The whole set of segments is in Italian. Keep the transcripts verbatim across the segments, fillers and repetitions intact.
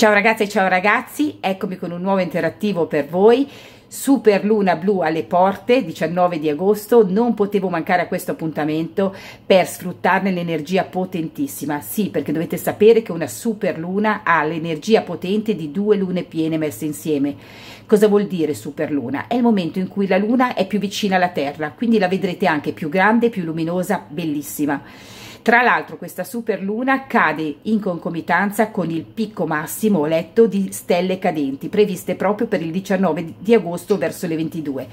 Ciao ragazze e ciao ragazzi, eccomi con un nuovo interattivo per voi. Super luna blu alle porte, diciannove di agosto, non potevo mancare a questo appuntamento per sfruttarne l'energia potentissima. Sì, perché dovete sapere che una super luna ha l'energia potente di due lune piene messe insieme. Cosa vuol dire super luna? È il momento in cui la luna è più vicina alla terra, quindi la vedrete anche più grande, più luminosa, bellissima. Tra l'altro questa super luna cade in concomitanza con il picco massimo, ho letto, di stelle cadenti, previste proprio per il diciannove di agosto verso le ventidue.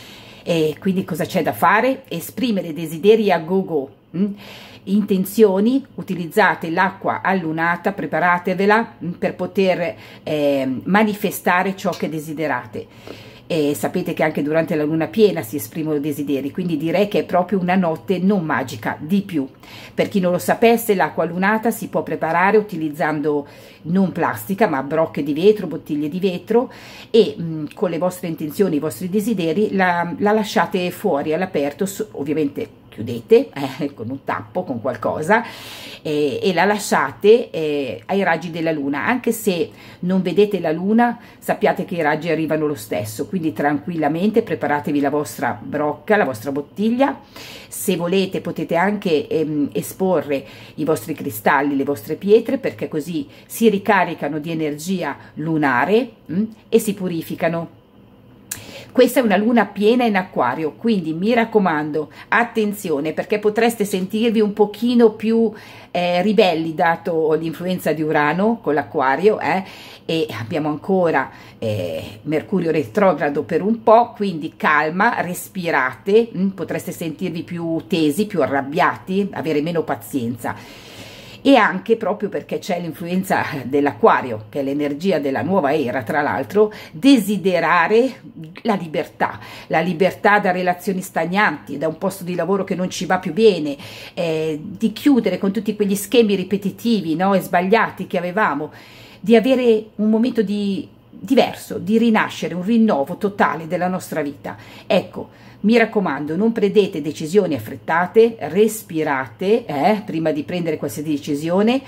E quindi cosa c'è da fare? Esprimere desideri a go go. Hm? Intenzioni, utilizzate l'acqua allunata, preparatevela hm, per poter eh, manifestare ciò che desiderate. E sapete che anche durante la luna piena si esprimono desideri, quindi direi che è proprio una notte non magica, di più. Per chi non lo sapesse, l'acqua lunata si può preparare utilizzando non plastica ma brocche di vetro, bottiglie di vetro, e mh, con le vostre intenzioni, i vostri desideri la, la lasciate fuori all'aperto, ovviamente chiudete eh, con un tappo, con qualcosa, eh, e la lasciate eh, ai raggi della luna. Anche se non vedete la luna, sappiate che i raggi arrivano lo stesso, quindi tranquillamente preparatevi la vostra brocca, la vostra bottiglia. Se volete potete anche ehm, esporre i vostri cristalli, le vostre pietre, perché così si ricaricano di energia lunare mh, e si purificano. Questa è una luna piena in acquario, quindi mi raccomando, attenzione, perché potreste sentirvi un pochino più eh, ribelli dato l'influenza di Urano con l'acquario, eh, e abbiamo ancora eh, Mercurio retrogrado per un po', quindi calma, respirate, mh, potreste sentirvi più tesi, più arrabbiati, avere meno pazienza. E anche proprio perché c'è l'influenza dell'acquario, che è l'energia della nuova era, tra l'altro, desiderare la libertà, la libertà da relazioni stagnanti, da un posto di lavoro che non ci va più bene, eh, di chiudere con tutti quegli schemi ripetitivi, no, e sbagliati che avevamo, di avere un momento di diverso, di rinascere, un rinnovo totale della nostra vita. Ecco, mi raccomando, non prendete decisioni affrettate, respirate eh, prima di prendere qualsiasi decisione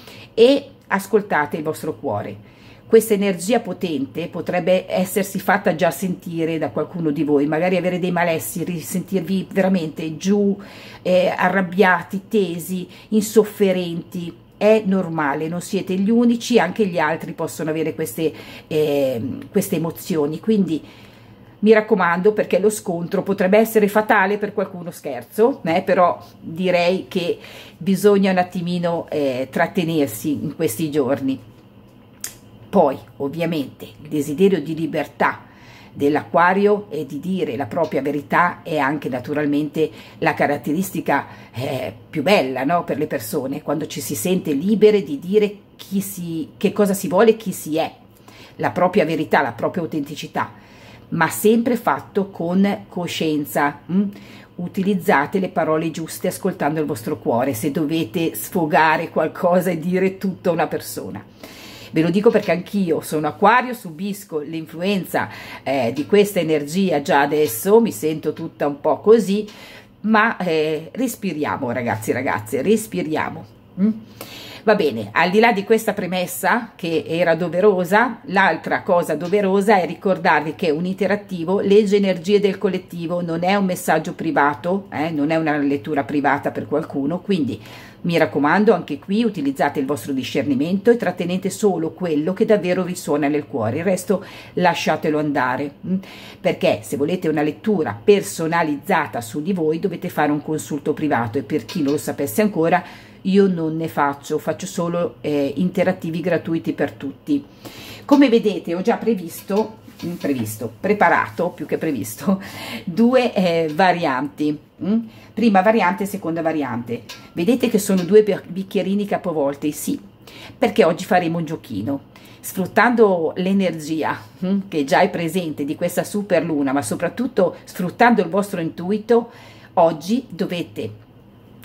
e ascoltate il vostro cuore. Questa energia potente potrebbe essersi fatta già sentire da qualcuno di voi, magari avere dei malesseri, sentirvi veramente giù, eh, arrabbiati, tesi, insofferenti. È normale, non siete gli unici, anche gli altri possono avere queste, eh, queste emozioni, quindi mi raccomando, perché lo scontro potrebbe essere fatale per qualcuno, scherzo, eh, però direi che bisogna un attimino eh, trattenersi in questi giorni. Poi ovviamente il desiderio di libertà dell'acquario e di dire la propria verità è anche naturalmente la caratteristica eh, più bella, no, per le persone, quando ci si sente libere di dire chi si, che cosa si vuole, chi si è, la propria verità, la propria autenticità, ma sempre fatto con coscienza. Hm? Utilizzate le parole giuste ascoltando il vostro cuore, se dovete sfogare qualcosa e dire tutto a una persona. Ve lo dico perché anch'io sono acquario, subisco l'influenza eh, di questa energia già adesso, mi sento tutta un po' così, ma eh, respiriamo ragazzi e ragazze, respiriamo. Hm? Va bene, al di là di questa premessa che era doverosa, l'altra cosa doverosa è ricordarvi che un interattivo legge energie del collettivo, non è un messaggio privato, eh, non è una lettura privata per qualcuno, quindi mi raccomando, anche qui utilizzate il vostro discernimento e trattenete solo quello che davvero vi suona nel cuore, il resto lasciatelo andare, perché se volete una lettura personalizzata su di voi dovete fare un consulto privato, e per chi non lo sapesse ancora, io non ne faccio, faccio solo eh, interattivi gratuiti per tutti. Come vedete ho già previsto, previsto, preparato più che previsto, due eh, varianti, mm? Prima variante e seconda variante. Vedete che sono due bicchierini capovolti, sì, perché oggi faremo un giochino. Sfruttando l'energia mm, che già è presente di questa super luna, ma soprattutto sfruttando il vostro intuito, oggi dovete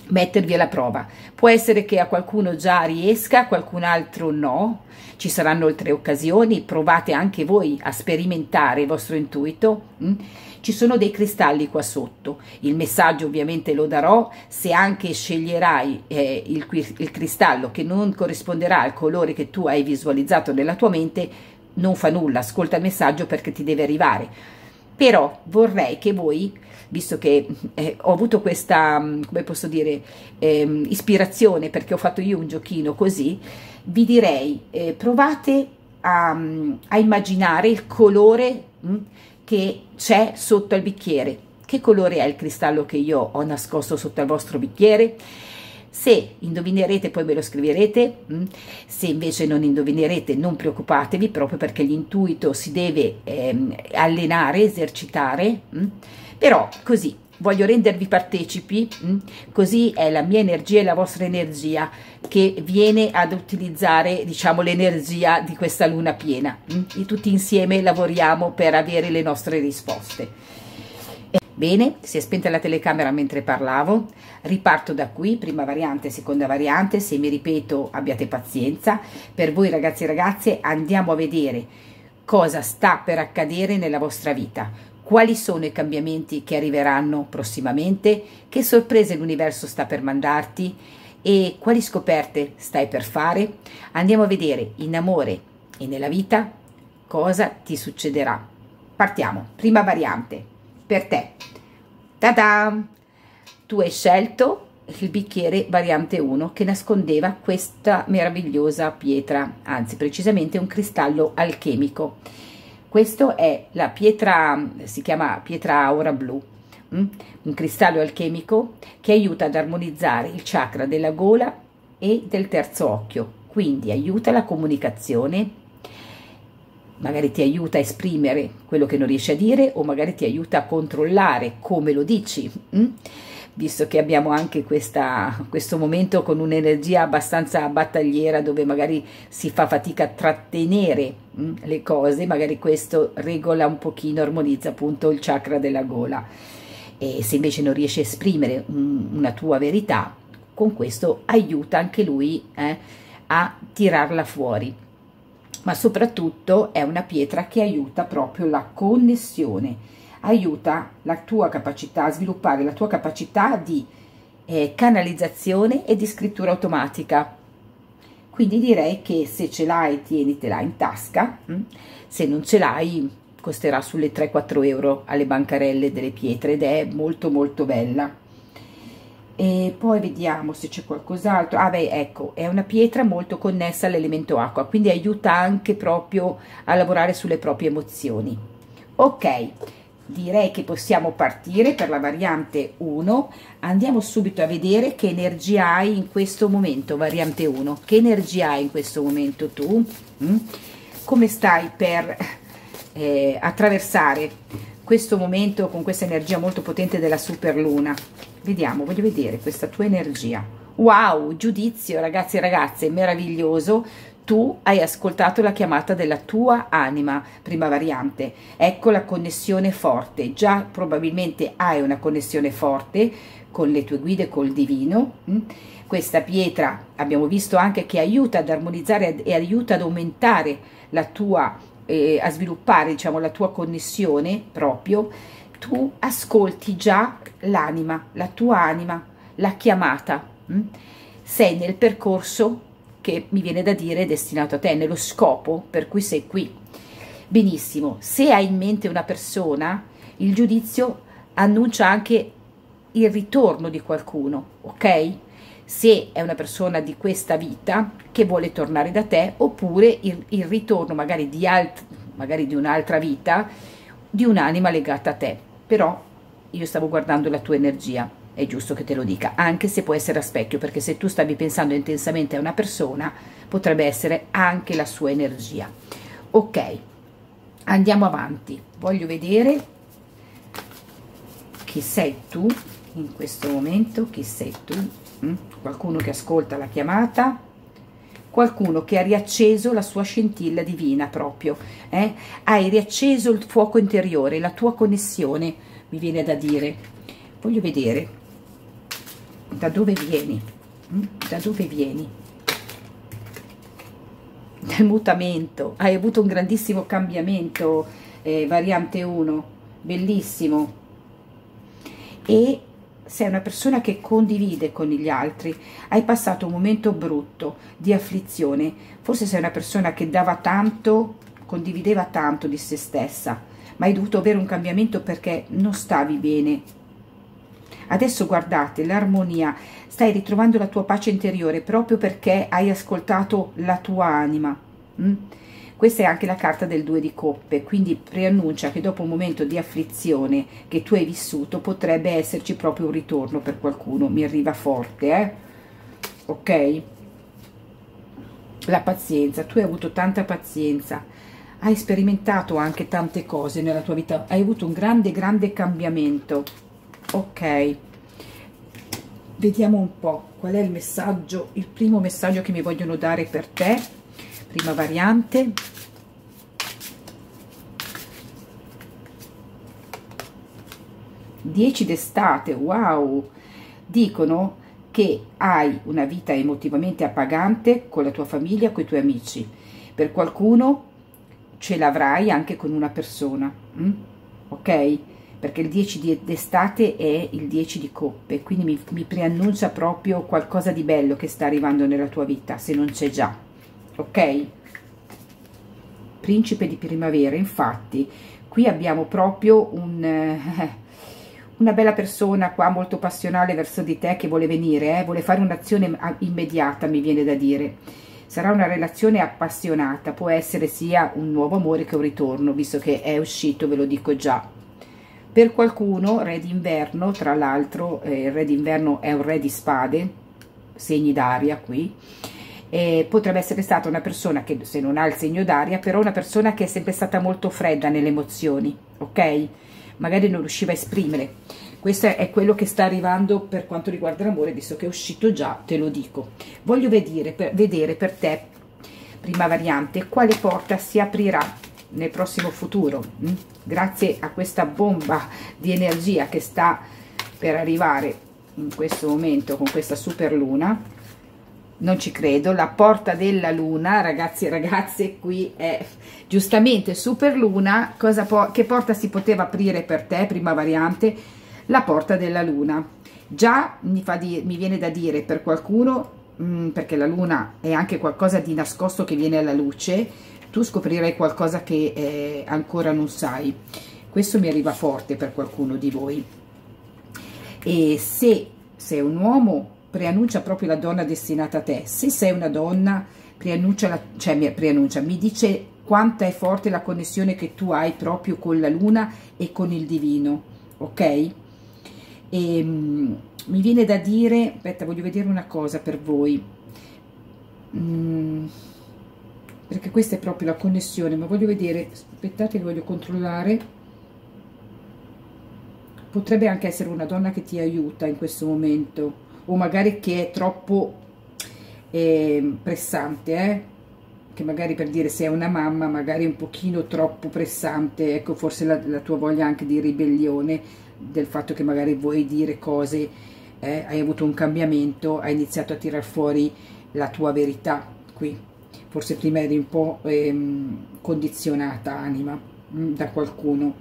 mettervi alla prova. Può essere che a qualcuno già riesca, a qualcun altro no, ci saranno altre occasioni, provate anche voi a sperimentare il vostro intuito. Mm? Ci sono dei cristalli qua sotto, il messaggio ovviamente lo darò, se anche sceglierai eh, il, il cristallo che non corrisponderà al colore che tu hai visualizzato nella tua mente, non fa nulla, ascolta il messaggio perché ti deve arrivare. Però vorrei che voi, visto che eh, ho avuto questa, come posso dire, eh, ispirazione, perché ho fatto io un giochino così, vi direi, eh, provate a, a immaginare il colore mh, che c'è sotto al bicchiere. Che colore è il cristallo che io ho nascosto sotto al vostro bicchiere? Se indovinerete poi me lo scriverete, se invece non indovinerete non preoccupatevi, proprio perché l'intuito si deve ehm, allenare, esercitare, però così voglio rendervi partecipi, così è la mia energia e la vostra energia che viene ad utilizzare, diciamo, l'energia di questa luna piena, e tutti insieme lavoriamo per avere le nostre risposte. Bene, si è spenta la telecamera mentre parlavo, riparto da qui, prima variante, seconda variante, se mi ripeto abbiate pazienza. Per voi ragazzi e ragazze andiamo a vedere cosa sta per accadere nella vostra vita, quali sono i cambiamenti che arriveranno prossimamente, che sorprese l'universo sta per mandarti e quali scoperte stai per fare. Andiamo a vedere in amore e nella vita cosa ti succederà. Partiamo, prima variante. Per te, ta-da! Tu hai scelto il bicchiere variante uno che nascondeva questa meravigliosa pietra, anzi precisamente un cristallo alchemico. Questo è la pietra, si chiama pietra aura blu, mm? un cristallo alchemico che aiuta ad armonizzare il chakra della gola e del terzo occhio, quindi aiuta la comunicazione, magari ti aiuta a esprimere quello che non riesci a dire o magari ti aiuta a controllare come lo dici, hm? visto che abbiamo anche questa, questo momento con un'energia abbastanza battagliera dove magari si fa fatica a trattenere hm? le cose, magari questo regola un pochino, armonizza appunto il chakra della gola. E se invece non riesci a esprimere un, una tua verità, con questo aiuta anche lui eh, a tirarla fuori. Ma soprattutto è una pietra che aiuta proprio la connessione, aiuta la tua capacità a sviluppare la tua capacità di eh, canalizzazione e di scrittura automatica. Quindi direi che se ce l'hai tienitela in tasca, hm? se non ce l'hai costerà sulle tre quattro euro alle bancarelle delle pietre ed è molto molto bella. E poi vediamo se c'è qualcos'altro. Ah beh, ecco, è una pietra molto connessa all'elemento acqua, quindi aiuta anche proprio a lavorare sulle proprie emozioni. Ok, direi che possiamo partire per la variante uno. Andiamo subito a vedere che energia hai in questo momento, variante uno. Che energia hai in questo momento tu? Mm? Come stai per eh, attraversare questo momento con questa energia molto potente della superluna? Vediamo, voglio vedere questa tua energia. Wow, giudizio ragazzi e ragazze, meraviglioso. Tu hai ascoltato la chiamata della tua anima, prima variante. Ecco la connessione forte. Già probabilmente hai una connessione forte con le tue guide, col divino. Questa pietra abbiamo visto anche che aiuta ad armonizzare e aiuta ad aumentare la tua, eh, a sviluppare diciamo la tua connessione proprio. Tu ascolti già l'anima, la tua anima, la chiamata, hm? sei nel percorso che mi viene da dire destinato a te, nello scopo per cui sei qui. Benissimo, se hai in mente una persona, il giudizio annuncia anche il ritorno di qualcuno, ok? Se è una persona di questa vita che vuole tornare da te, oppure il, il ritorno magari di, alt, magari di un'altra vita, di un'anima legata a te. Però io stavo guardando la tua energia, è giusto che te lo dica, anche se può essere a specchio, perché se tu stavi pensando intensamente a una persona, potrebbe essere anche la sua energia. Ok, andiamo avanti. Voglio vedere chi sei tu in questo momento, chi sei tu? Mm? Qualcuno che ascolta la chiamata, qualcuno che ha riacceso la sua scintilla divina proprio, eh? Hai riacceso il fuoco interiore, la tua connessione, mi viene da dire. Voglio vedere da dove vieni? Da dove vieni? Dal mutamento, hai avuto un grandissimo cambiamento, eh, variante uno, bellissimo, e sei una persona che condivide con gli altri, hai passato un momento brutto di afflizione, forse sei una persona che dava tanto, condivideva tanto di se stessa, ma hai dovuto avere un cambiamento perché non stavi bene. Adesso guardate l'armonia, stai ritrovando la tua pace interiore proprio perché hai ascoltato la tua anima. Mm? Questa è anche la carta del due di coppe, quindi preannuncia che dopo un momento di afflizione che tu hai vissuto potrebbe esserci proprio un ritorno per qualcuno. Mi arriva forte, eh? Ok? La pazienza, tu hai avuto tanta pazienza, hai sperimentato anche tante cose nella tua vita, hai avuto un grande grande cambiamento. Ok, vediamo un po' qual è il messaggio, il primo messaggio che mi vogliono dare per te, prima variante. dieci d'estate, wow, dicono che hai una vita emotivamente appagante con la tua famiglia, con i tuoi amici, per qualcuno ce l'avrai anche con una persona, mm? Ok? Perché il dieci d'estate è il dieci di coppe, quindi mi, mi preannuncia proprio qualcosa di bello che sta arrivando nella tua vita, se non c'è già, ok? Principe di primavera, infatti, qui abbiamo proprio un, eh, una bella persona qua, molto passionale verso di te, che vuole venire, eh, vuole fare un'azione immediata, mi viene da dire. Sarà una relazione appassionata, può essere sia un nuovo amore che un ritorno, visto che è uscito, ve lo dico già. Per qualcuno, re d'inverno, tra l'altro, eh, il re d'inverno è un re di spade, segni d'aria qui, eh, potrebbe essere stata una persona che, se non ha il segno d'aria, però una persona che è sempre stata molto fredda nelle emozioni, ok? Magari non riusciva a esprimere. Questo è quello che sta arrivando per quanto riguarda l'amore, visto che è uscito già, te lo dico. Voglio vedere per, vedere per te, prima variante, quale porta si aprirà nel prossimo futuro, mh? Grazie a questa bomba di energia che sta per arrivare in questo momento con questa super luna. Non ci credo, la porta della luna, ragazzi e ragazze, qui è giustamente super luna. Cosa po che porta si poteva aprire per te, prima variante? La porta della luna. Già mi, fa di, mi viene da dire per qualcuno, mh, perché la luna è anche qualcosa di nascosto che viene alla luce, tu scoprirai qualcosa che eh, ancora non sai. Questo mi arriva forte per qualcuno di voi. E se sei un uomo, preannuncia proprio la donna destinata a te. Se sei una donna, preannuncia, la, cioè mi, preannuncia, mi dice quanta è forte la connessione che tu hai proprio con la luna e con il divino, ok? E, um, mi viene da dire, aspetta, voglio vedere una cosa per voi. Mm. Perché questa è proprio la connessione, ma voglio vedere, aspettate che voglio controllare, potrebbe anche essere una donna che ti aiuta in questo momento, o magari che è troppo eh, pressante, eh? Che magari, per dire, se è una mamma, magari un pochino troppo pressante, ecco, forse la, la tua voglia anche di ribellione, del fatto che magari vuoi dire cose, eh? Hai avuto un cambiamento, hai iniziato a tirar fuori la tua verità qui. Forse prima eri un po' ehm, condizionata, anima, mh, da qualcuno.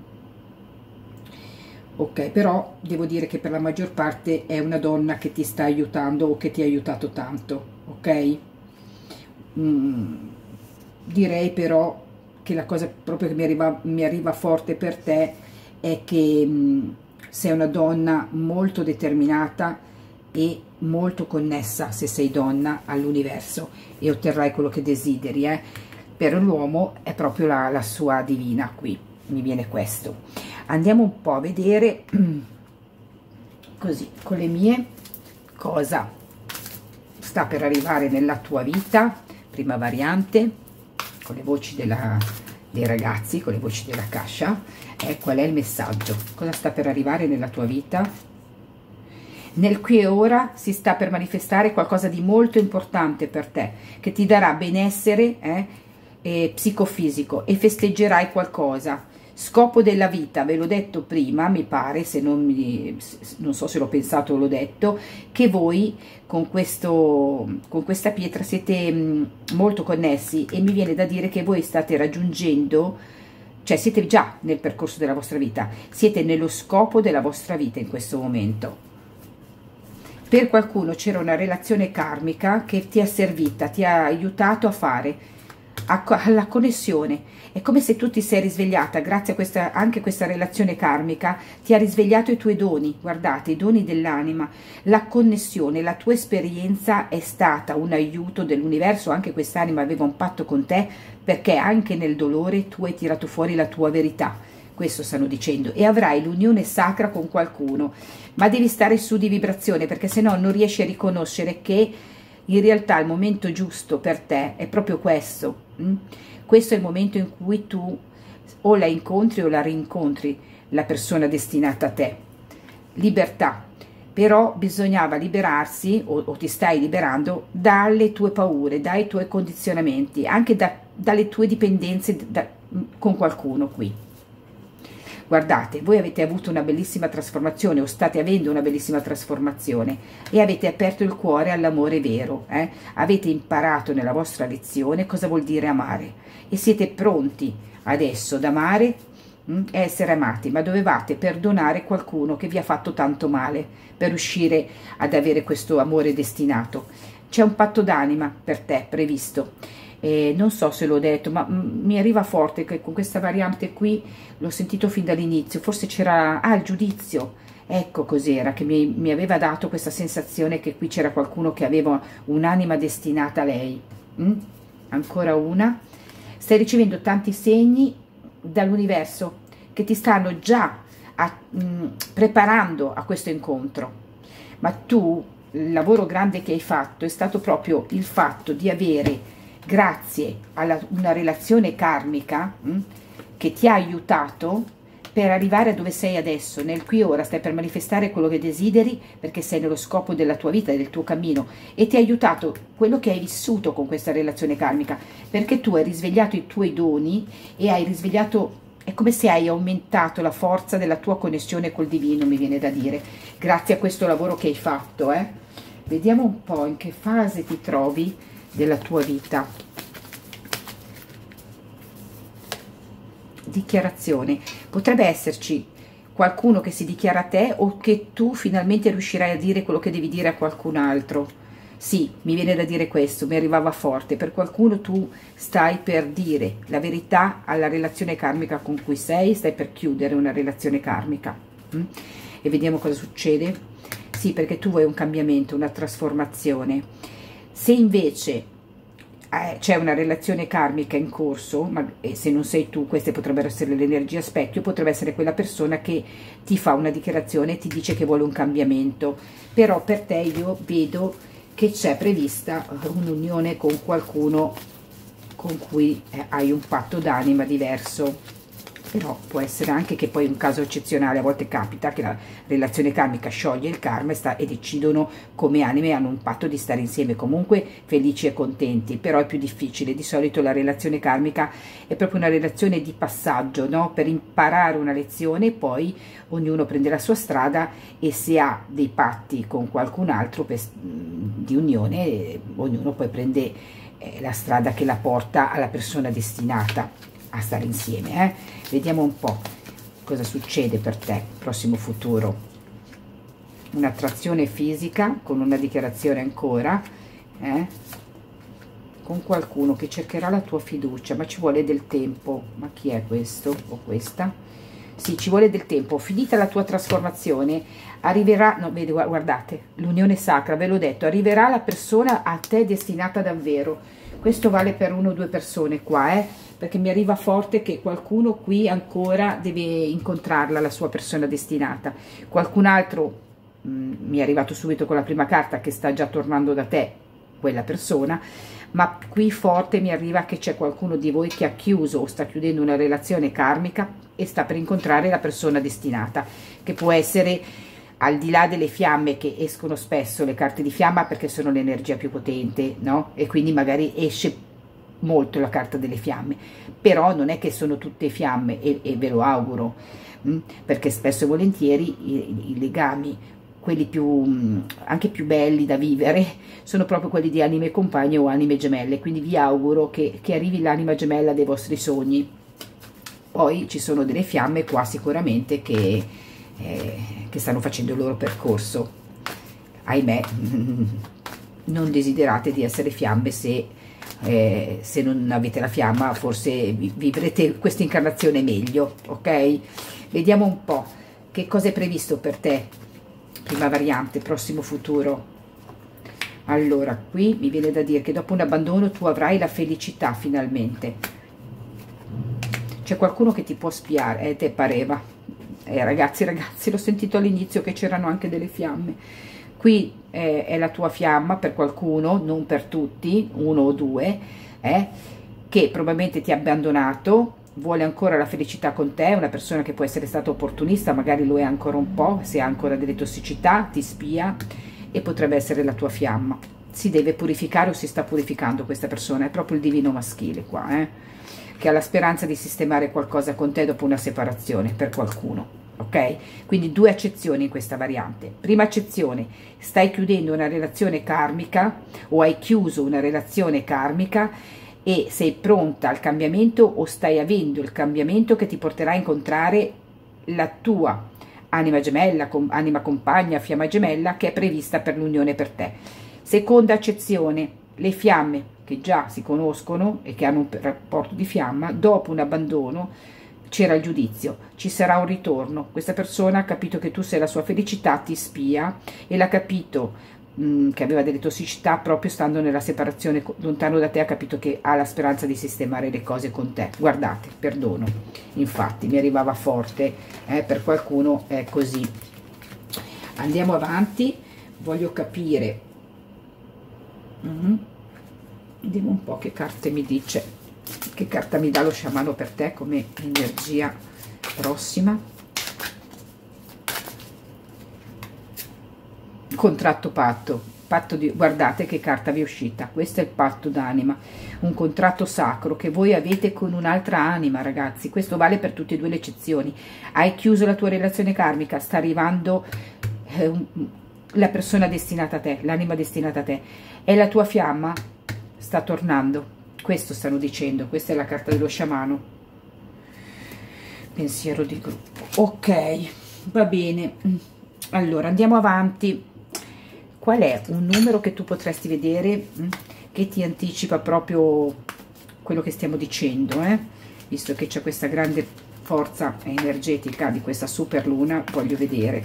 Ok, però devo dire che per la maggior parte è una donna che ti sta aiutando o che ti ha aiutato tanto, ok? Mm, direi però che la cosa proprio che mi arriva, mi arriva forte per te è che mh, sei una donna molto determinata e molto connessa, se sei donna, all'universo, e otterrai quello che desideri, eh? Per l'uomo è proprio la, la sua divina qui, mi viene questo. Andiamo un po' a vedere così con le mie cosa sta per arrivare nella tua vita, prima variante, con le voci della, dei ragazzi, con le voci della Kasha, eh, qual è il messaggio, cosa sta per arrivare nella tua vita. Nel qui e ora si sta per manifestare qualcosa di molto importante per te, che ti darà benessere eh, e psicofisico, e festeggerai qualcosa. Scopo della vita, ve l'ho detto prima, mi pare, se non, mi, non so se l'ho pensato o l'ho detto, che voi con, questo, con questa pietra siete mh, molto connessi, e mi viene da dire che voi state raggiungendo, cioè siete già nel percorso della vostra vita, siete nello scopo della vostra vita in questo momento. Per qualcuno c'era una relazione karmica che ti è servita, ti ha aiutato a fare, a, alla connessione. È come se tu ti sei risvegliata, grazie a questa, anche questa relazione karmica, ti ha risvegliato i tuoi doni, guardate, i doni dell'anima, la connessione, la tua esperienza è stata un aiuto dell'universo, anche quest'anima aveva un patto con te, perché anche nel dolore tu hai tirato fuori la tua verità, questo stanno dicendo, e avrai l'unione sacra con qualcuno, ma devi stare su di vibrazione, perché se no non riesci a riconoscere che in realtà il momento giusto per te è proprio questo. Hm? Questo è il momento in cui tu o la incontri o la rincontri, la persona destinata a te. Libertà. Però bisognava liberarsi, o, o ti stai liberando, dalle tue paure, dai tuoi condizionamenti, anche da, dalle tue dipendenze da, con qualcuno qui. Guardate, voi avete avuto una bellissima trasformazione, o state avendo una bellissima trasformazione, e avete aperto il cuore all'amore vero, eh? Avete imparato nella vostra lezione cosa vuol dire amare, e siete pronti adesso ad amare e essere amati, ma dovevate perdonare qualcuno che vi ha fatto tanto male per riuscire ad avere questo amore destinato. C'è un patto d'anima per te previsto. Eh, non so se l'ho detto, ma mi arriva forte che con questa variante qui l'ho sentito fin dall'inizio, forse c'era, ah, il giudizio, ecco cos'era, che mi, mi aveva dato questa sensazione che qui c'era qualcuno che aveva un'anima destinata a lei. Mm? Ancora una. Stai ricevendo tanti segni dall'universo che ti stanno già a, mh, preparando a questo incontro, ma tu, il lavoro grande che hai fatto è stato proprio il fatto di avere, grazie a una relazione karmica mh, che ti ha aiutato per arrivare a dove sei adesso, nel qui e ora. Stai per manifestare quello che desideri, perché sei nello scopo della tua vita e del tuo cammino, e ti ha aiutato quello che hai vissuto con questa relazione karmica, perché tu hai risvegliato i tuoi doni e hai risvegliato, è come se hai aumentato la forza della tua connessione col divino, mi viene da dire, grazie a questo lavoro che hai fatto. Eh? Vediamo un po' in che fase ti trovi della tua vita. Dichiarazione. Potrebbe esserci qualcuno che si dichiara a te, o che tu finalmente riuscirai a dire quello che devi dire a qualcun altro. Sì, mi viene da dire questo, mi arrivava forte. Per qualcuno tu stai per dire la verità alla relazione karmica con cui sei, stai per chiudere una relazione karmica. Mm? E vediamo cosa succede. Sì, perché tu vuoi un cambiamento, una trasformazione. Se invece eh, c'è una relazione karmica in corso, ma e se non sei tu, queste potrebbero essere l'energia specchio, potrebbe essere quella persona che ti fa una dichiarazione e ti dice che vuole un cambiamento, però per te io vedo che c'è prevista un'unione con qualcuno con cui eh, hai un patto d'anima diverso. Però può essere anche che poi un caso eccezionale, a volte capita che la relazione karmica scioglie il karma e, sta, e decidono come anime, hanno un patto di stare insieme comunque felici e contenti, però è più difficile. Di solito la relazione karmica è proprio una relazione di passaggio, no? Per imparare una lezione, poi ognuno prende la sua strada, e se ha dei patti con qualcun altro per, di unione, ognuno poi prende eh, la strada che la porta alla persona destinata a stare insieme. Eh? Vediamo un po' cosa succede per te, prossimo futuro. Un'attrazione fisica con una dichiarazione ancora, eh? Con qualcuno che cercherà la tua fiducia, ma ci vuole del tempo. Ma chi è questo o questa? Sì, ci vuole del tempo. Finita la tua trasformazione, arriverà, no, vedi, guardate, l'unione sacra, ve l'ho detto, arriverà la persona a te destinata davvero. Questo vale per una o due persone qua, eh? Perché mi arriva forte che qualcuno qui ancora deve incontrarla, la sua persona destinata. Qualcun altro, mh, mi è arrivato subito con la prima carta, che sta già tornando da te, quella persona, ma qui forte mi arriva che c'è qualcuno di voi che ha chiuso o sta chiudendo una relazione karmica e sta per incontrare la persona destinata, che può essere al di là delle fiamme, che escono spesso le carte di fiamma perché sono l'energia più potente, no? E quindi magari esce molto la carta delle fiamme, però non è che sono tutte fiamme, e, e ve lo auguro, mh? Perché spesso e volentieri i, i legami, quelli più mh, anche più belli da vivere, sono proprio quelli di anime compagne o anime gemelle, quindi vi auguro che, che arrivi l'anima gemella dei vostri sogni. Poi ci sono delle fiamme qua sicuramente che, eh, che stanno facendo il loro percorso, ahimè. Non desiderate di essere fiamme se, eh, se non avete la fiamma, forse vivrete questa incarnazione meglio, ok? Vediamo un po' che cosa è previsto per te, prima variante, prossimo futuro. Allora, qui mi viene da dire che dopo un abbandono tu avrai la felicità finalmente. C'è qualcuno che ti può spiare, eh, te pareva. Eh, ragazzi, ragazzi, l'ho sentito all'inizio che c'erano anche delle fiamme. Qui eh, è la tua fiamma per qualcuno, non per tutti, uno o due, eh, che probabilmente ti ha abbandonato, vuole ancora la felicità con te, una persona che può essere stata opportunista, magari lo è ancora un po', se ha ancora delle tossicità, ti spia, e potrebbe essere la tua fiamma. Si deve purificare o si sta purificando questa persona, è proprio il divino maschile qua, eh, che ha la speranza di sistemare qualcosa con te dopo una separazione, per qualcuno. Ok? Quindi due accezioni in questa variante. Prima accezione: stai chiudendo una relazione karmica o hai chiuso una relazione karmica e sei pronta al cambiamento o stai avendo il cambiamento che ti porterà a incontrare la tua anima gemella, anima compagna, fiamma gemella che è prevista per l'unione per te. Seconda accezione: le fiamme che già si conoscono e che hanno un rapporto di fiamma, dopo un abbandono c'era il giudizio, ci sarà un ritorno, questa persona ha capito che tu sei la sua felicità, ti spia, e l'ha capito mh, che aveva delle tossicità proprio stando nella separazione lontano da te, ha capito che ha la speranza di sistemare le cose con te. Guardate, perdono, infatti mi arrivava forte, eh, per qualcuno è così. Andiamo avanti, voglio capire, mm-hmm. Vediamo un po' che carte mi dice. Che carta mi dà lo sciamano per te come energia prossima? Contratto patto, patto di, guardate che carta vi è uscita, questo è il patto d'anima, un contratto sacro che voi avete con un'altra anima, ragazzi. Questo vale per tutte e due le eccezioni. Hai chiuso la tua relazione karmica, sta arrivando eh, un, la persona destinata a te, l'anima destinata a te, e la tua fiamma sta tornando. Questo stanno dicendo, questa è la carta dello sciamano. Pensiero di gruppo. Ok, va bene. Allora, andiamo avanti. Qual è un numero che tu potresti vedere che ti anticipa proprio quello che stiamo dicendo, eh? Visto che c'è questa grande forza energetica di questa super luna, voglio vedere.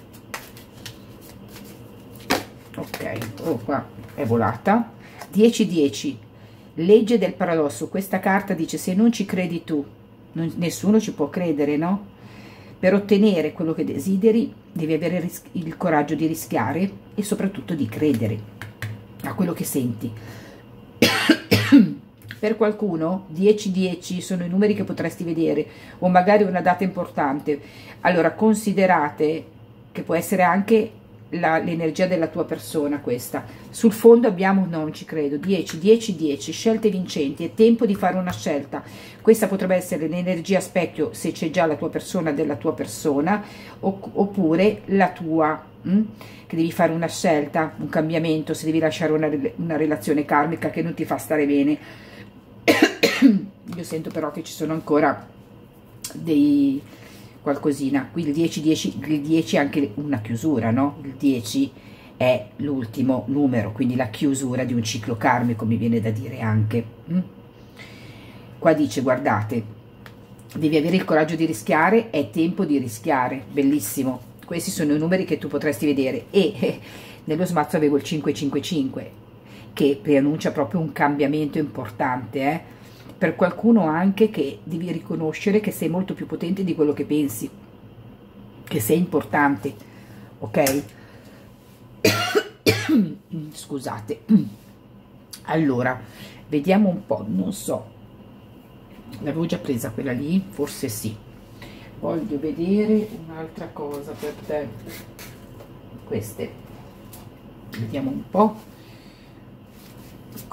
Ok, oh, qua è volata. dieci dieci. Legge del paradosso. Questa carta dice: se non ci credi tu, non, nessuno ci può credere, no? Per ottenere quello che desideri devi avere il coraggio di rischiare e soprattutto di credere a quello che senti. Per qualcuno dieci dieci sono i numeri che potresti vedere, o magari una data importante. Allora considerate che può essere anche l'energia della tua persona questa. Sul fondo abbiamo, no, non ci credo, dieci dieci dieci, scelte vincenti, è tempo di fare una scelta. Questa potrebbe essere l'energia specchio se c'è già la tua persona della tua persona, oppure la tua, mh? che devi fare una scelta, un cambiamento, se devi lasciare una, una relazione karmica che non ti fa stare bene. Io sento però che ci sono ancora dei qualcosina. Qui il dieci dieci, il dieci è anche una chiusura, no? Il dieci è l'ultimo numero, quindi la chiusura di un ciclo karmico, mi viene da dire anche. Mm? Qua dice, guardate, devi avere il coraggio di rischiare, è tempo di rischiare, bellissimo. Questi sono i numeri che tu potresti vedere, e eh, nello smazzo avevo il cinque cinque cinque, che preannuncia proprio un cambiamento importante, eh? Per qualcuno anche che devi riconoscere che sei molto più potente di quello che pensi, che sei importante, ok? Scusate. Allora, vediamo un po', non so, l'avevo già presa quella lì, forse sì. Voglio vedere un'altra cosa per te. Queste, vediamo un po'.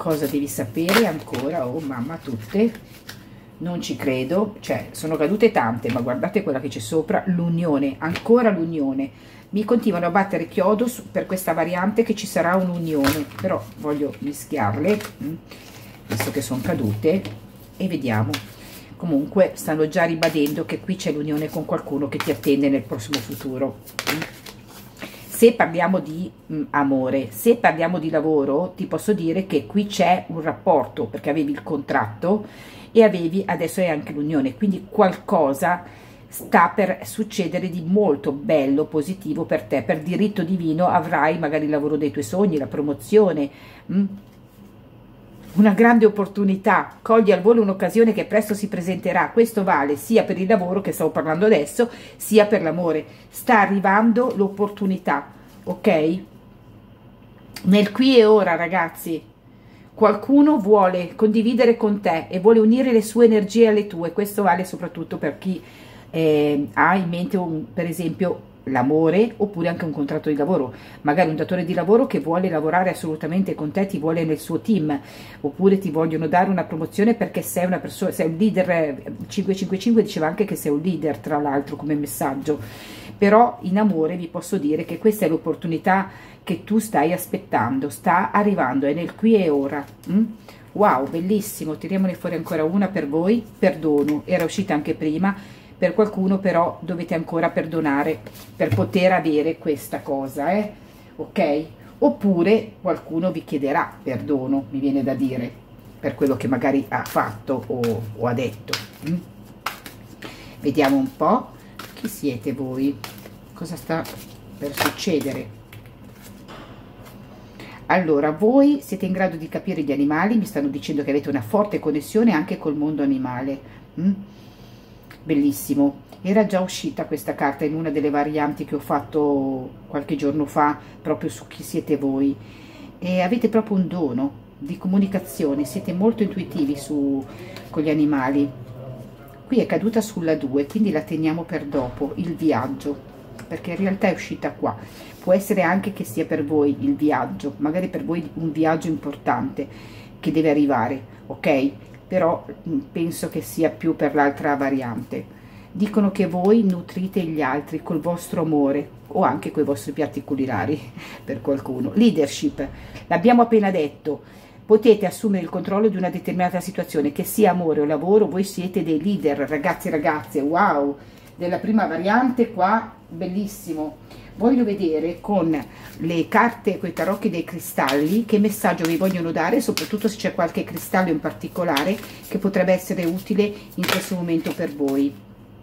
cosa devi sapere ancora? Oh mamma, tutte, non ci credo, cioè sono cadute tante, ma guardate quella che c'è sopra, l'unione, ancora l'unione. Mi continuano a battere chiodo su, per questa variante che ci sarà un'unione, però voglio mischiarle, mh, visto che sono cadute, e vediamo. Comunque stanno già ribadendo che qui c'è l'unione con qualcuno che ti attende nel prossimo futuro. Se parliamo di mh, amore, se parliamo di lavoro, ti posso dire che qui c'è un rapporto, perché avevi il contratto e avevi, adesso è anche l'unione, quindi qualcosa sta per succedere di molto bello, positivo per te. Per diritto divino avrai magari il lavoro dei tuoi sogni, la promozione, mh? Una grande opportunità, cogli al volo un'occasione che presto si presenterà. Questo vale sia per il lavoro che stavo parlando adesso, sia per l'amore. Sta arrivando l'opportunità, ok? Nel qui e ora, ragazzi, qualcuno vuole condividere con te e vuole unire le sue energie alle tue. Questo vale soprattutto per chi eh, ha in mente un, per esempio l'amore, oppure anche un contratto di lavoro, magari un datore di lavoro che vuole lavorare assolutamente con te, ti vuole nel suo team, oppure ti vogliono dare una promozione perché sei una persona, sei un leader. Cinque cinque cinque diceva anche che sei un leader, tra l'altro, come messaggio. Però in amore vi posso dire che questa è l'opportunità che tu stai aspettando, sta arrivando, è nel qui e ora. mm? Wow, bellissimo. Tiriamone fuori ancora una per voi. Perdono, era uscita anche prima. Per qualcuno però dovete ancora perdonare per poter avere questa cosa, eh? Ok? Oppure qualcuno vi chiederà perdono, mi viene da dire, per quello che magari ha fatto o, o ha detto. Mm? Vediamo un po'. Chi siete voi? Cosa sta per succedere? Allora, voi siete in grado di capire gli animali, mi stanno dicendo che avete una forte connessione anche col mondo animale. Mm? Bellissimo. Era già uscita questa carta in una delle varianti che ho fatto qualche giorno fa, proprio su chi siete voi, e avete proprio un dono di comunicazione, siete molto intuitivi su, con gli animali. Qui è caduta sulla due, quindi la teniamo per dopo, il viaggio, perché in realtà è uscita qua. Può essere anche che sia per voi il viaggio, magari per voi un viaggio importante che deve arrivare, ok? Però penso che sia più per l'altra variante. Dicono che voi nutrite gli altri col vostro amore o anche con i vostri piatti culinari, per qualcuno. Leadership, l'abbiamo appena detto, potete assumere il controllo di una determinata situazione, che sia amore o lavoro, voi siete dei leader, ragazzi e ragazze. Wow, della prima variante qua, bellissimo. Voglio vedere con le carte, quei tarocchi dei cristalli, che messaggio vi vogliono dare, soprattutto se c'è qualche cristallo in particolare che potrebbe essere utile in questo momento per voi.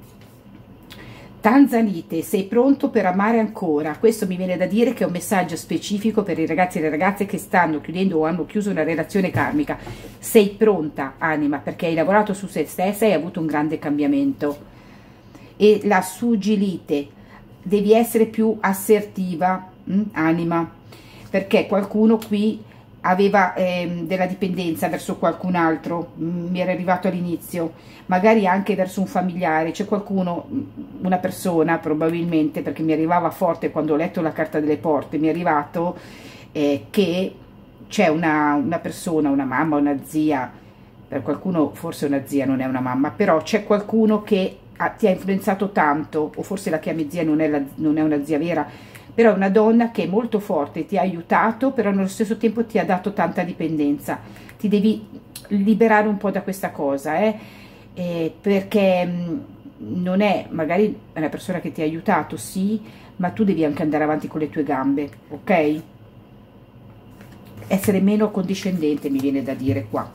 Tanzanite, sei pronto per amare ancora? Questo mi viene da dire che è un messaggio specifico per i ragazzi e le ragazze che stanno chiudendo o hanno chiuso una relazione karmica. Sei pronta, anima, perché hai lavorato su se stessa e hai avuto un grande cambiamento. E la Sugilite, devi essere più assertiva, mh, anima, perché qualcuno qui aveva eh, della dipendenza verso qualcun altro, mh, mi era arrivato all'inizio, magari anche verso un familiare. C'è qualcuno, una persona probabilmente, perché mi arrivava forte quando ho letto la carta delle porte, mi è arrivato eh, che c'è una, una persona, una mamma, una zia, per qualcuno forse una zia, non è una mamma, però c'è qualcuno che ha, ti ha influenzato tanto, o forse la chiami zia, non è, la, non è una zia vera, però è una donna che è molto forte, ti ha aiutato, però nello stesso tempo ti ha dato tanta dipendenza. Ti devi liberare un po' da questa cosa, eh? Eh, perché mh, non è, magari è una persona che ti ha aiutato, sì, ma tu devi anche andare avanti con le tue gambe, ok? Essere meno condiscendente, mi viene da dire qua.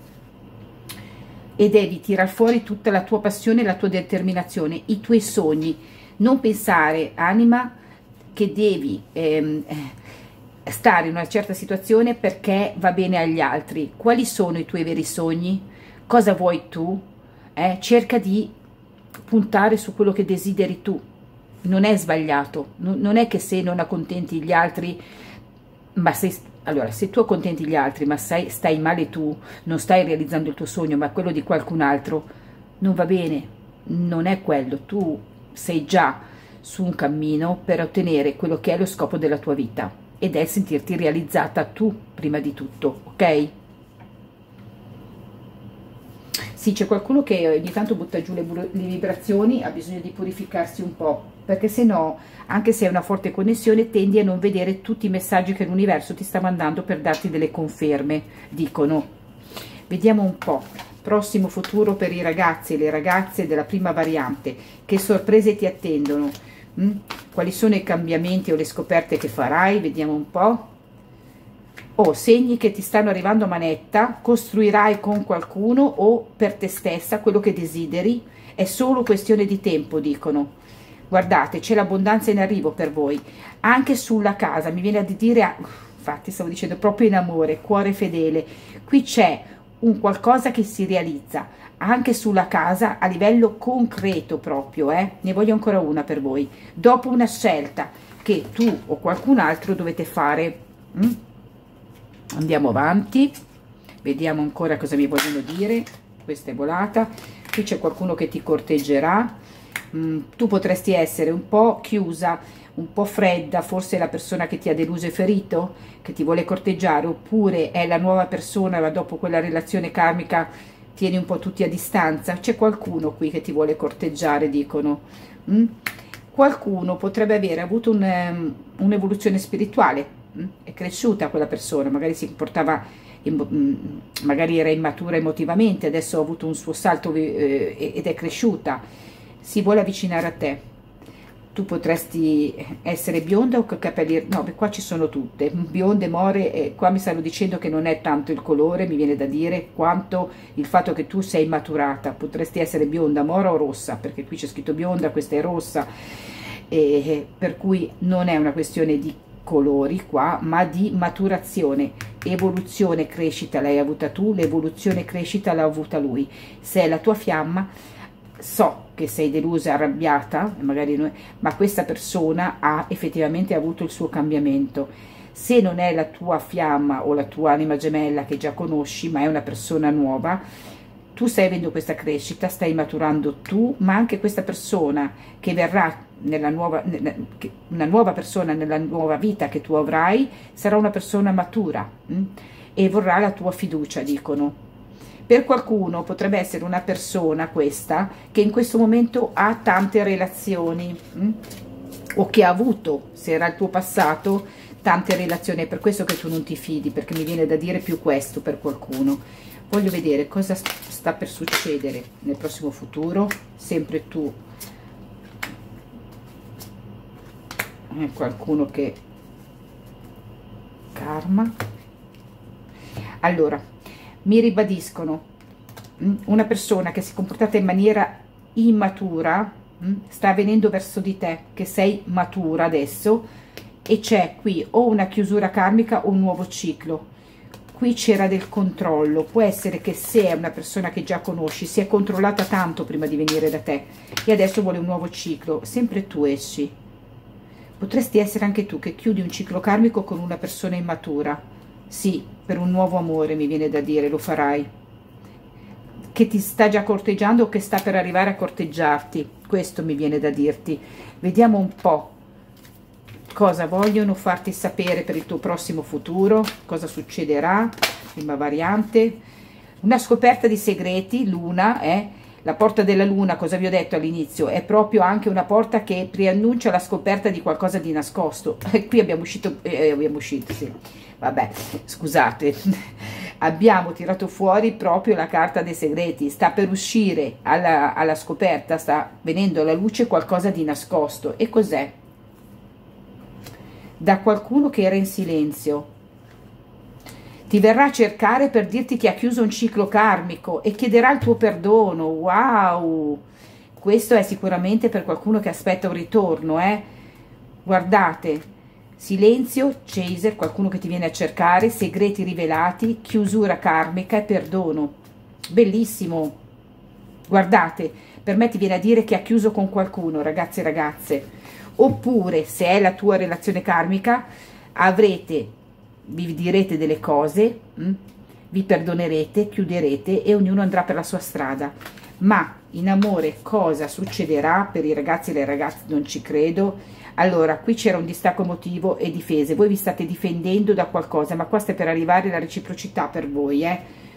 E devi tirar fuori tutta la tua passione, la tua determinazione, i tuoi sogni. Non pensare, anima, che devi ehm, stare in una certa situazione perché va bene agli altri. Quali sono i tuoi veri sogni? Cosa vuoi tu? Eh? Cerca di puntare su quello che desideri tu. Non è sbagliato, non è che se non accontenti gli altri, ma sei, allora, se tu accontenti gli altri ma sei, stai male tu, non stai realizzando il tuo sogno ma quello di qualcun altro, non va bene, non è quello. Tu sei già su un cammino per ottenere quello che è lo scopo della tua vita, ed è sentirti realizzata tu prima di tutto, ok? Sì, c'è qualcuno che ogni tanto butta giù le, le vibrazioni, ha bisogno di purificarsi un po', perché se no, anche se è una forte connessione, tendi a non vedere tutti i messaggi che l'universo ti sta mandando per darti delle conferme, dicono. Vediamo un po'. Prossimo futuro per i ragazzi e le ragazze della prima variante. Che sorprese ti attendono? Mm? Quali sono i cambiamenti o le scoperte che farai? Vediamo un po'. Oh, segni che ti stanno arrivando a manetta, costruirai con qualcuno o per te stessa quello che desideri, è solo questione di tempo, dicono. Guardate, c'è l'abbondanza in arrivo per voi, anche sulla casa, mi viene a dire, infatti stavo dicendo proprio in amore, cuore fedele, qui c'è un qualcosa che si realizza, anche sulla casa a livello concreto proprio, eh? Ne voglio ancora una per voi, dopo una scelta che tu o qualcun altro dovete fare. Mm? Andiamo avanti, vediamo ancora cosa mi vogliono dire. Questa è volata. Qui c'è qualcuno che ti corteggerà. Mm, tu potresti essere un po' chiusa, un po' fredda, forse è la persona che ti ha deluso e ferito, che ti vuole corteggiare, oppure è la nuova persona, ma dopo quella relazione karmica tieni un po' tutti a distanza. C'è qualcuno qui che ti vuole corteggiare, dicono. Mm? Qualcuno potrebbe avere avuto un, um, un'evoluzione spirituale, è cresciuta quella persona, magari si comportava, magari era immatura emotivamente, adesso ha avuto un suo salto eh, ed è cresciuta, si vuole avvicinare a te. Tu potresti essere bionda o con capelli, no, beh, qua ci sono tutte, bionde, more, e qua mi stanno dicendo che non è tanto il colore, mi viene da dire, quanto il fatto che tu sei maturata. Potresti essere bionda, mora o rossa, perché qui c'è scritto bionda, questa è rossa, e per cui non è una questione di colori qua, ma di maturazione, evoluzione, crescita l'hai avuta tu, l'evoluzione crescita l'ha avuta lui. Se è la tua fiamma, so che sei delusa, arrabbiata, magari non è, ma questa persona ha effettivamente avuto il suo cambiamento. Se non è la tua fiamma o la tua anima gemella che già conosci, ma è una persona nuova, tu stai avendo questa crescita, stai maturando tu, ma anche questa persona che verrà nella nuova, una nuova persona nella nuova vita che tu avrai, sarà una persona matura mh? e vorrà la tua fiducia, dicono. Per qualcuno potrebbe essere una persona questa che in questo momento ha tante relazioni mh? o che ha avuto, se era il tuo passato, tante relazioni. È per questo che tu non ti fidi, perché mi viene da dire più questo per qualcuno. Voglio vedere cosa sta per succedere nel prossimo futuro, sempre tu. Qualcuno che karma. Allora, mi ribadiscono, una persona che si è comportata in maniera immatura sta venendo verso di te, che sei matura adesso, e c'è qui o una chiusura karmica o un nuovo ciclo. Qui c'era del controllo, può essere che se è una persona che già conosci, si è controllata tanto prima di venire da te e adesso vuole un nuovo ciclo, sempre tu esci. Potresti essere anche tu che chiudi un ciclo karmico con una persona immatura. Sì, per un nuovo amore mi viene da dire, lo farai. Che ti sta già corteggiando o che sta per arrivare a corteggiarti. Questo mi viene da dirti. Vediamo un po' cosa vogliono farti sapere per il tuo prossimo futuro, cosa succederà. Prima variante. Una scoperta di segreti, luna, eh? La porta della luna, cosa vi ho detto all'inizio, è proprio anche una porta che preannuncia la scoperta di qualcosa di nascosto. E qui abbiamo uscito, eh, abbiamo uscito, sì, vabbè, scusate, abbiamo tirato fuori proprio la carta dei segreti, sta per uscire alla, alla scoperta, sta venendo alla luce qualcosa di nascosto. E cos'è? Da qualcuno che era in silenzio. Ti verrà a cercare per dirti che ha chiuso un ciclo karmico e chiederà il tuo perdono. Wow! Questo è sicuramente per qualcuno che aspetta un ritorno, eh? Guardate, silenzio, chaser, qualcuno che ti viene a cercare, segreti rivelati, chiusura karmica e perdono. Bellissimo! Guardate, per me ti viene a dire che ha chiuso con qualcuno, ragazzi e ragazze. Oppure, se è la tua relazione karmica, avrete... vi direte delle cose, mh? vi perdonerete, chiuderete e ognuno andrà per la sua strada. Ma in amore cosa succederà? Per i ragazzi e le ragazze non ci credo. Allora, qui c'era un distacco emotivo e difese. Voi vi state difendendo da qualcosa, ma qua sta per arrivare la reciprocità per voi, eh?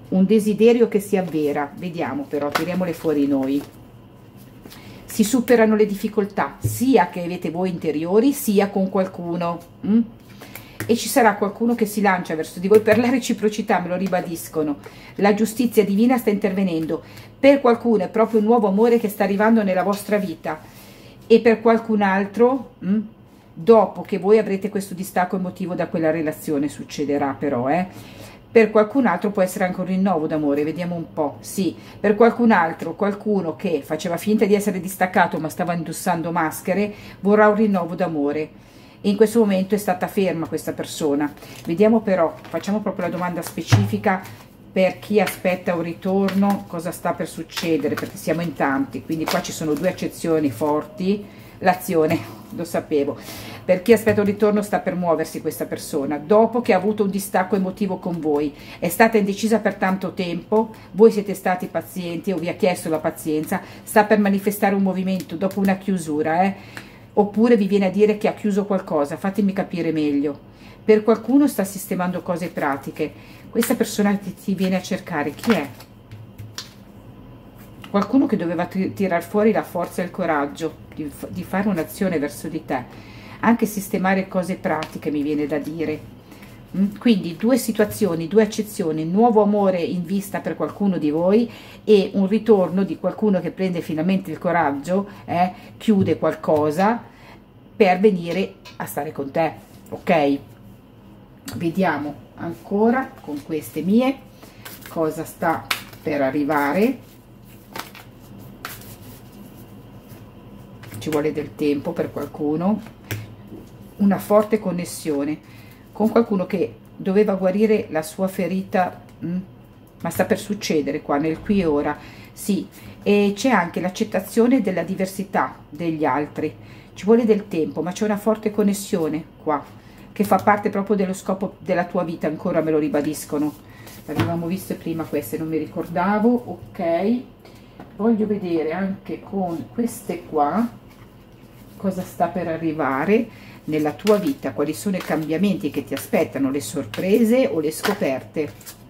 un desiderio che si avvera. Vediamo però, tiriamole fuori noi. Si superano le difficoltà, sia che avete voi interiori, sia con qualcuno. Mm? E ci sarà qualcuno che si lancia verso di voi per la reciprocità, me lo ribadiscono. La giustizia divina sta intervenendo. Per qualcuno è proprio un nuovo amore che sta arrivando nella vostra vita. E per qualcun altro, mm, dopo che voi avrete questo distacco emotivo da quella relazione, succederà però, eh. Per qualcun altro può essere anche un rinnovo d'amore, vediamo un po'. Sì, per qualcun altro, qualcuno che faceva finta di essere distaccato ma stava indossando maschere, vorrà un rinnovo d'amore. E in questo momento è stata ferma questa persona. Vediamo però, facciamo proprio la domanda specifica per chi aspetta un ritorno, cosa sta per succedere, perché siamo in tanti, quindi qua ci sono due accezioni forti. L'azione, lo sapevo. Per chi aspetta un ritorno sta per muoversi questa persona, dopo che ha avuto un distacco emotivo con voi, è stata indecisa per tanto tempo, voi siete stati pazienti o vi ha chiesto la pazienza, sta per manifestare un movimento dopo una chiusura, eh? Oppure vi viene a dire che ha chiuso qualcosa, fatemi capire meglio. Per qualcuno sta sistemando cose pratiche, questa persona ti, ti viene a cercare, chi è? Qualcuno che doveva tirar fuori la forza e il coraggio di, di fare un'azione verso di te, anche sistemare cose pratiche mi viene da dire. Quindi due situazioni, due accezioni, nuovo amore in vista per qualcuno di voi e un ritorno di qualcuno che prende finalmente il coraggio, eh, chiude qualcosa per venire a stare con te, ok? Vediamo ancora con queste mie cosa sta per arrivare. Ci vuole del tempo per qualcuno, una forte connessione con qualcuno che doveva guarire la sua ferita, mh? ma sta per succedere qua nel qui e ora, sì, e c'è anche l'accettazione della diversità degli altri, ci vuole del tempo, ma c'è una forte connessione qua, che fa parte proprio dello scopo della tua vita, ancora me lo ribadiscono, l'avevamo visto prima queste, non mi ricordavo, ok, voglio vedere anche con queste qua, cosa sta per arrivare nella tua vita, quali sono i cambiamenti che ti aspettano, le sorprese o le scoperte.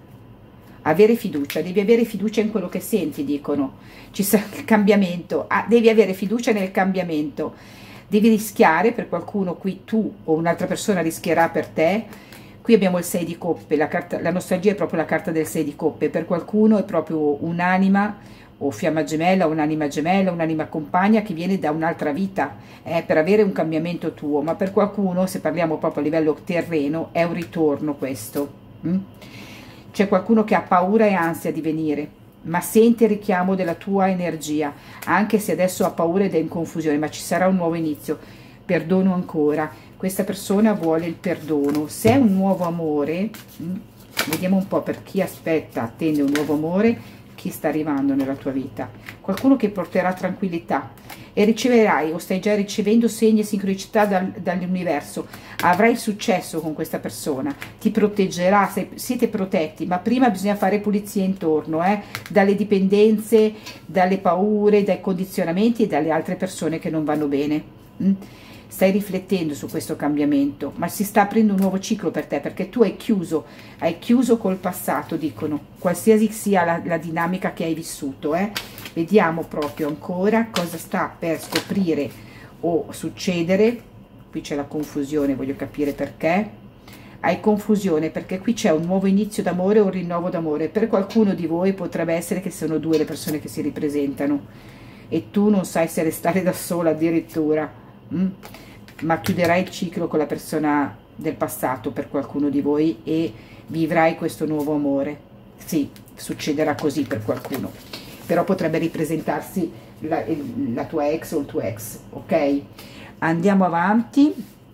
Avere fiducia, devi avere fiducia in quello che senti, dicono, ci sarà il cambiamento, ah, devi avere fiducia nel cambiamento, devi rischiare, per qualcuno qui tu o un'altra persona rischierà per te. Qui abbiamo il sei di coppe, la, carta, la nostalgia è proprio la carta del sei di coppe, per qualcuno è proprio un'anima o fiamma gemella, un'anima gemella, un'anima compagna che viene da un'altra vita, eh, per avere un cambiamento tuo, ma per qualcuno, se parliamo proprio a livello terreno, è un ritorno questo. Mm? C'è qualcuno che ha paura e ansia di venire, ma sente il richiamo della tua energia, anche se adesso ha paura ed è in confusione, ma ci sarà un nuovo inizio. Perdono ancora, questa persona vuole il perdono, se è un nuovo amore, mm? Vediamo un po' per chi aspetta, attende un nuovo amore, chi sta arrivando nella tua vita, qualcuno che porterà tranquillità e riceverai o stai già ricevendo segni e sincronicità dal, dall'universo, avrai successo con questa persona, ti proteggerà, se, siete protetti, ma prima bisogna fare pulizia intorno, eh, dalle dipendenze, dalle paure, dai condizionamenti e dalle altre persone che non vanno bene. Mm? Stai riflettendo su questo cambiamento, ma si sta aprendo un nuovo ciclo per te, perché tu hai chiuso, hai chiuso col passato, dicono, qualsiasi sia la, la dinamica che hai vissuto, eh. Vediamo proprio ancora cosa sta per scoprire o succedere. Qui c'è la confusione, voglio capire perché. Hai confusione perché qui c'è un nuovo inizio d'amore o un rinnovo d'amore. Per qualcuno di voi potrebbe essere che sono due le persone che si ripresentano e tu non sai se restare da sola addirittura. Mm? Ma chiuderai il ciclo con la persona del passato per qualcuno di voi e vivrai questo nuovo amore. Sì, succederà così per qualcuno, però potrebbe ripresentarsi la, la tua ex o il tuo ex, ok? Andiamo avanti.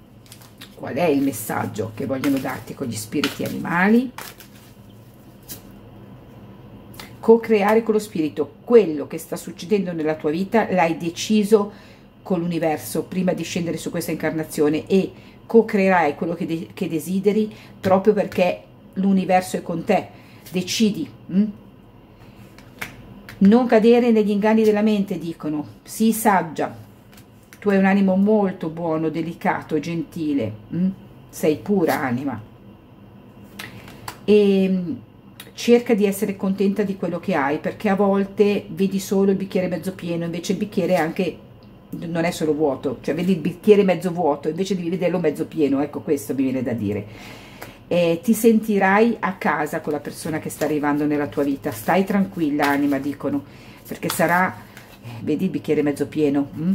Qual è il messaggio che vogliono darti con gli spiriti animali? Co-creare con lo spirito quello che sta succedendo nella tua vita, l'hai deciso con l'universo prima di scendere su questa incarnazione e co-creerai quello che, de che desideri proprio perché l'universo è con te. Decidi. Hm? Non cadere negli inganni della mente, dicono. Sii saggia. Tu hai un animo molto buono, delicato, gentile. Hm? Sei pura anima. E cerca di essere contenta di quello che hai, perché a volte vedi solo il bicchiere mezzo pieno, invece il bicchiere anche non è solo vuoto, cioè vedi il bicchiere mezzo vuoto invece di vederlo mezzo pieno. Ecco, questo mi viene da dire. Eh, ti sentirai a casa con la persona che sta arrivando nella tua vita, stai tranquilla anima, dicono, perché sarà, eh, vedi il bicchiere mezzo pieno. hm?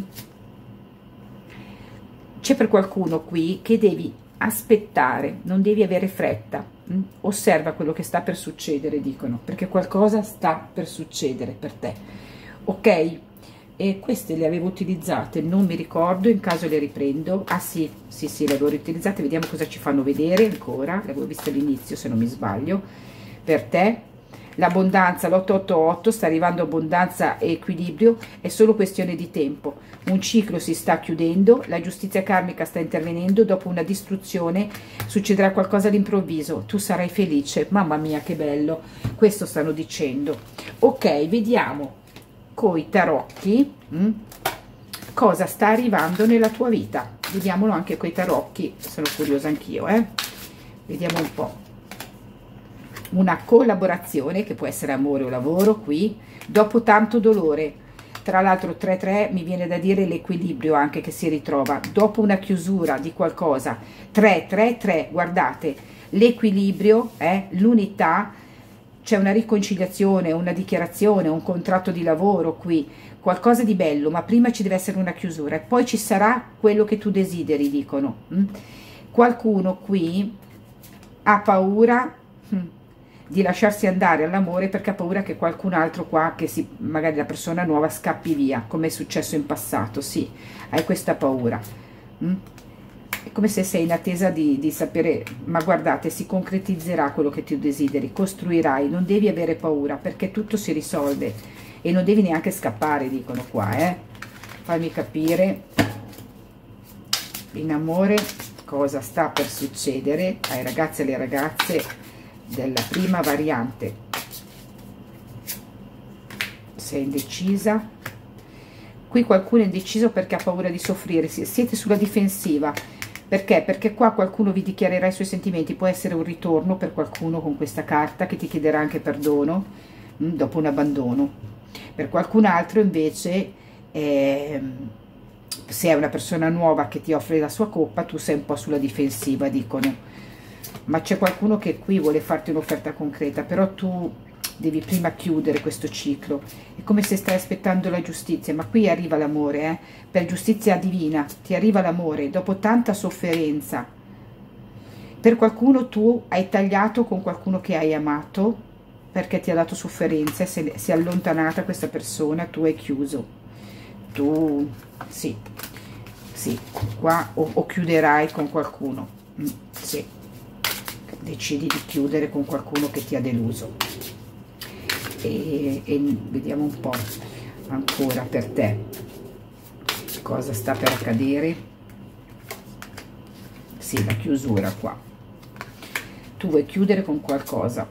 C'è per qualcuno qui che devi aspettare, non devi avere fretta. hm? Osserva quello che sta per succedere, dicono, perché qualcosa sta per succedere per te, ok? E queste le avevo utilizzate, non mi ricordo, in caso le riprendo. Ah sì, sì, sì, le avevo utilizzate, vediamo cosa ci fanno vedere ancora. Le avevo viste all'inizio, se non mi sbaglio. Per te, l'abbondanza, l'otto otto otto, sta arrivando abbondanza e equilibrio, è solo questione di tempo. Un ciclo si sta chiudendo, la giustizia karmica sta intervenendo, dopo una distruzione succederà qualcosa all'improvviso, tu sarai felice. Mamma mia, che bello, questo stanno dicendo. Ok, vediamo coi tarocchi hm? cosa sta arrivando nella tua vita. Vediamolo anche coi tarocchi, sono curiosa anch'io, eh? Vediamo un po'. Una collaborazione che può essere amore o lavoro qui, dopo tanto dolore. Tra l'altro tre tre mi viene da dire l'equilibrio anche che si ritrova dopo una chiusura di qualcosa. Tre tre tre, guardate, l'equilibrio, eh? L'unità. C'è una riconciliazione, una dichiarazione, un contratto di lavoro qui, qualcosa di bello, ma prima ci deve essere una chiusura e poi ci sarà quello che tu desideri, dicono. hm? Qualcuno qui ha paura hm, di lasciarsi andare all'amore perché ha paura che qualcun altro qua, che si, magari la persona nuova, scappi via, come è successo in passato. Sì, hai questa paura. hm? È come se sei in attesa di, di sapere, ma guardate, si concretizzerà quello che tu desideri, costruirai, non devi avere paura, perché tutto si risolve e non devi neanche scappare, dicono qua, eh. Fammi capire, in amore, cosa sta per succedere ai ragazzi e alle ragazze della prima variante. Sei indecisa? Qui qualcuno è indeciso perché ha paura di soffrire, siete sulla difensiva. Perché? Perché qua qualcuno vi dichiarerà i suoi sentimenti, può essere un ritorno per qualcuno con questa carta che ti chiederà anche perdono mh, dopo un abbandono. Per qualcun altro invece, eh, se è una persona nuova che ti offre la sua coppa, tu sei un po' sulla difensiva, dicono. Ma c'è qualcuno che qui vuole farti un'offerta concreta, però tu devi prima chiudere questo ciclo. È come se stai aspettando la giustizia, ma qui arriva l'amore, eh? Per giustizia divina ti arriva l'amore dopo tanta sofferenza. Per qualcuno tu hai tagliato con qualcuno che hai amato perché ti ha dato sofferenza e se, si è allontanata questa persona, tu hai chiuso. Tu, sì, sì, qua o, o chiuderai con qualcuno, mm, sì, decidi di chiudere con qualcuno che ti ha deluso. E, e vediamo un po' ancora per te cosa sta per accadere. Sì, la chiusura qua, tu vuoi chiudere con qualcosa,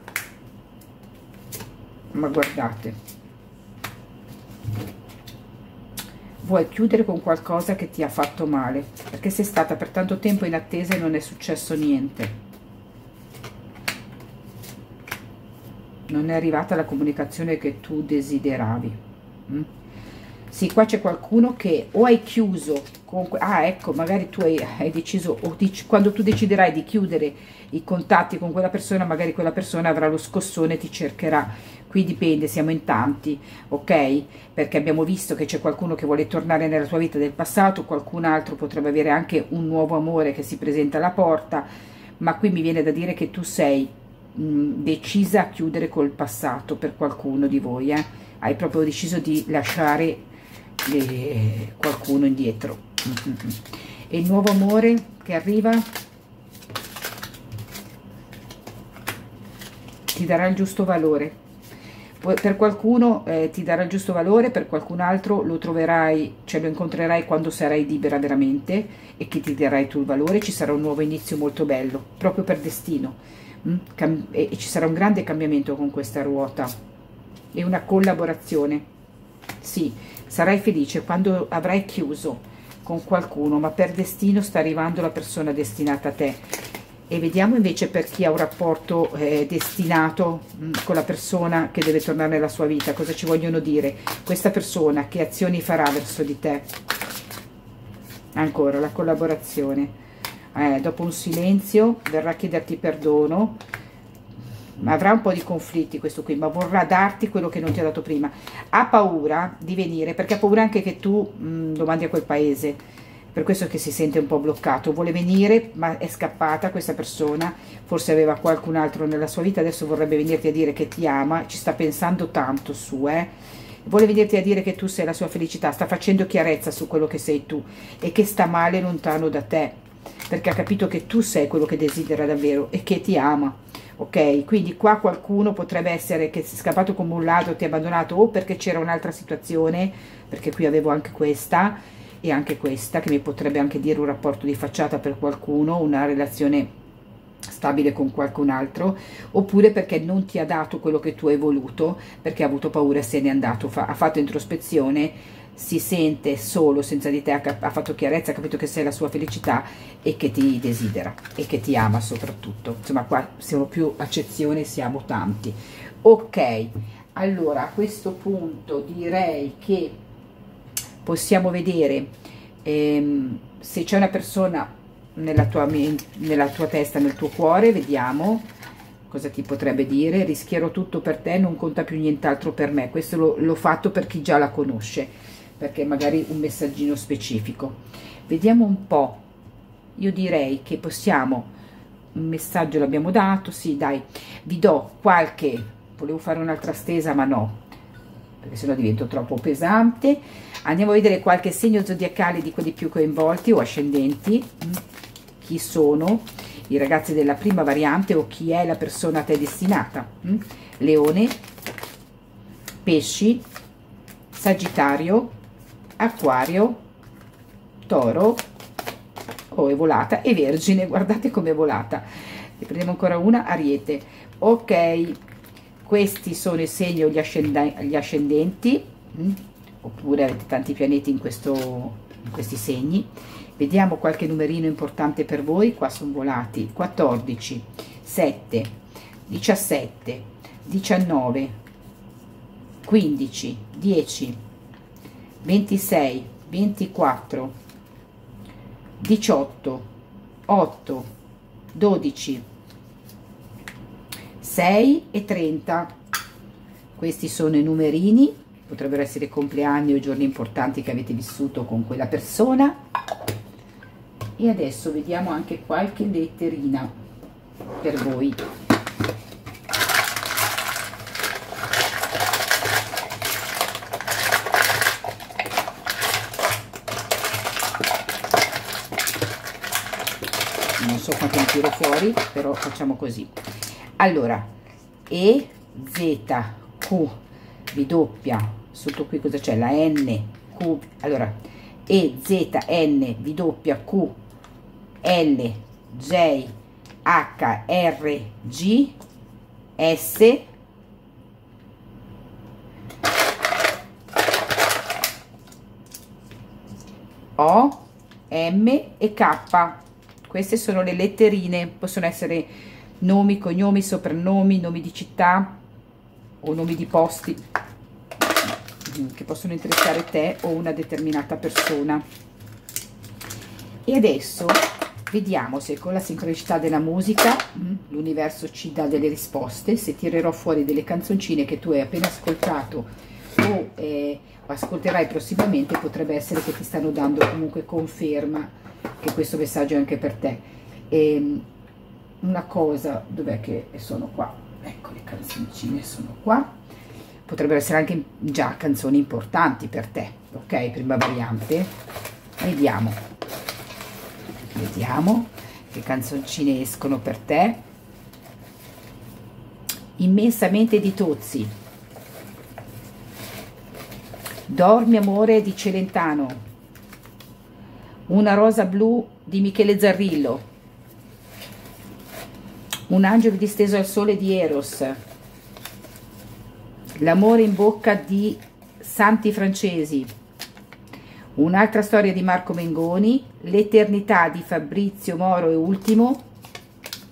ma guardate, vuoi chiudere con qualcosa che ti ha fatto male, perché sei stata per tanto tempo in attesa e non è successo niente. Non è arrivata la comunicazione che tu desideravi. Mm? Sì, qua c'è qualcuno che o hai chiuso, con, ah ecco, magari tu hai, hai deciso, o dici, quando tu deciderai di chiudere i contatti con quella persona, magari quella persona avrà lo scossone e ti cercherà. Qui dipende, siamo in tanti, ok? Perché abbiamo visto che c'è qualcuno che vuole tornare nella tua vita del passato, qualcun altro potrebbe avere anche un nuovo amore che si presenta alla porta, ma qui mi viene da dire che tu sei mh, decisa a chiudere col passato per qualcuno di voi, eh? Hai proprio deciso di lasciare eh, qualcuno indietro. Mm-hmm. E il nuovo amore che arriva ti darà il giusto valore. Per qualcuno eh, ti darà il giusto valore, per qualcun altro lo troverai, cioè lo incontrerai quando sarai libera veramente e che ti darai tu il valore. Ci sarà un nuovo inizio molto bello, proprio per destino, mm? Cam e, e ci sarà un grande cambiamento con questa ruota e una collaborazione. Sì, sarai felice quando avrai chiuso con qualcuno, ma per destino sta arrivando la persona destinata a te. E vediamo invece per chi ha un rapporto eh, destinato mh, con la persona che deve tornare nella sua vita, cosa ci vogliono dire questa persona, che azioni farà verso di te. Ancora la collaborazione, eh, dopo un silenzio verrà a chiederti perdono, ma avrà un po' di conflitti questo qui, ma vorrà darti quello che non ti ha dato prima. Ha paura di venire perché ha paura anche che tu mh, lo mandi a quel paese, per questo che si sente un po' bloccato. Vuole venire ma è scappata questa persona, forse aveva qualcun altro nella sua vita, adesso vorrebbe venirti a dire che ti ama, ci sta pensando tanto su, eh vuole venirti a dire che tu sei la sua felicità, sta facendo chiarezza su quello che sei tu e che sta male lontano da te, perché ha capito che tu sei quello che desidera davvero e che ti ama. Ok, quindi qua qualcuno potrebbe essere che si è scappato come un ladro, ti ha abbandonato, o perché c'era un'altra situazione, perché qui avevo anche questa e anche questa che mi potrebbe anche dire un rapporto di facciata per qualcuno, una relazione stabile con qualcun altro, oppure perché non ti ha dato quello che tu hai voluto, perché ha avuto paura e se n'è andato, fa, ha fatto introspezione, si sente solo senza di te, ha, ha fatto chiarezza, ha capito che sei la sua felicità e che ti desidera e che ti ama soprattutto. Insomma, qua siamo più accezione, siamo tanti. Ok, allora a questo punto direi che possiamo vedere ehm, se c'è una persona nella tua, nella tua testa, nel tuo cuore. Vediamo cosa ti potrebbe dire. Rischierò tutto per te, non conta più nient'altro per me. Questo l'ho fatto per chi già la conosce, perché magari un messaggino specifico. Vediamo un po'. Io direi che possiamo, un messaggio l'abbiamo dato, sì dai, vi do qualche, volevo fare un'altra stesa ma no, perché sennò divento troppo pesante. Andiamo a vedere qualche segno zodiacale di quelli più coinvolti o ascendenti. Chi sono i ragazzi della prima variante o chi è la persona a te destinata. Leone, Pesci, Sagittario, Acquario, Toro, oh è volata, e Vergine, guardate com'è volata. Ne prendiamo ancora una, Ariete. Ok, questi sono i segni o gli, ascend gli ascendenti, mm? oppure avete tanti pianeti in, questo, in questi segni. Vediamo qualche numerino importante per voi. Qua sono volati quattordici, sette, diciassette, diciannove, quindici, dieci, ventisei, ventiquattro, diciotto, otto, dodici, sei e trenta. Questi sono i numerini, potrebbero essere compleanni o giorni importanti che avete vissuto con quella persona. E adesso vediamo anche qualche letterina per voi. Non so quanto ne tiro fuori, però facciamo così. Allora, E, Z, Q, W, sotto qui cosa c'è? La N, Q, allora, E, Z, N, W, Q, L, J, H, R, G, S, O, M e K. Queste sono le letterine, possono essere nomi, cognomi, soprannomi, nomi di città o nomi di posti che possono interessare te o una determinata persona. E adesso vediamo se con la sincronicità della musica l'universo ci dà delle risposte, se tirerò fuori delle canzoncine che tu hai appena ascoltato o eh, ascolterai prossimamente. Potrebbe essere che ti stanno dando comunque conferma che questo messaggio è anche per te. E una cosa, dov'è che sono qua? Ecco, le canzoncine sono qua. Potrebbero essere anche già canzoni importanti per te, ok? Prima variante. Vediamo. Vediamo che canzoncine escono per te. Immensamente di Tozzi. Dormi amore di Celentano. Una rosa blu di Michele Zarrillo. Un angelo disteso al sole di Eros. L'amore in bocca di Santi Francesi. Un'altra storia di Marco Mengoni. L'eternità di Fabrizio Moro e Ultimo.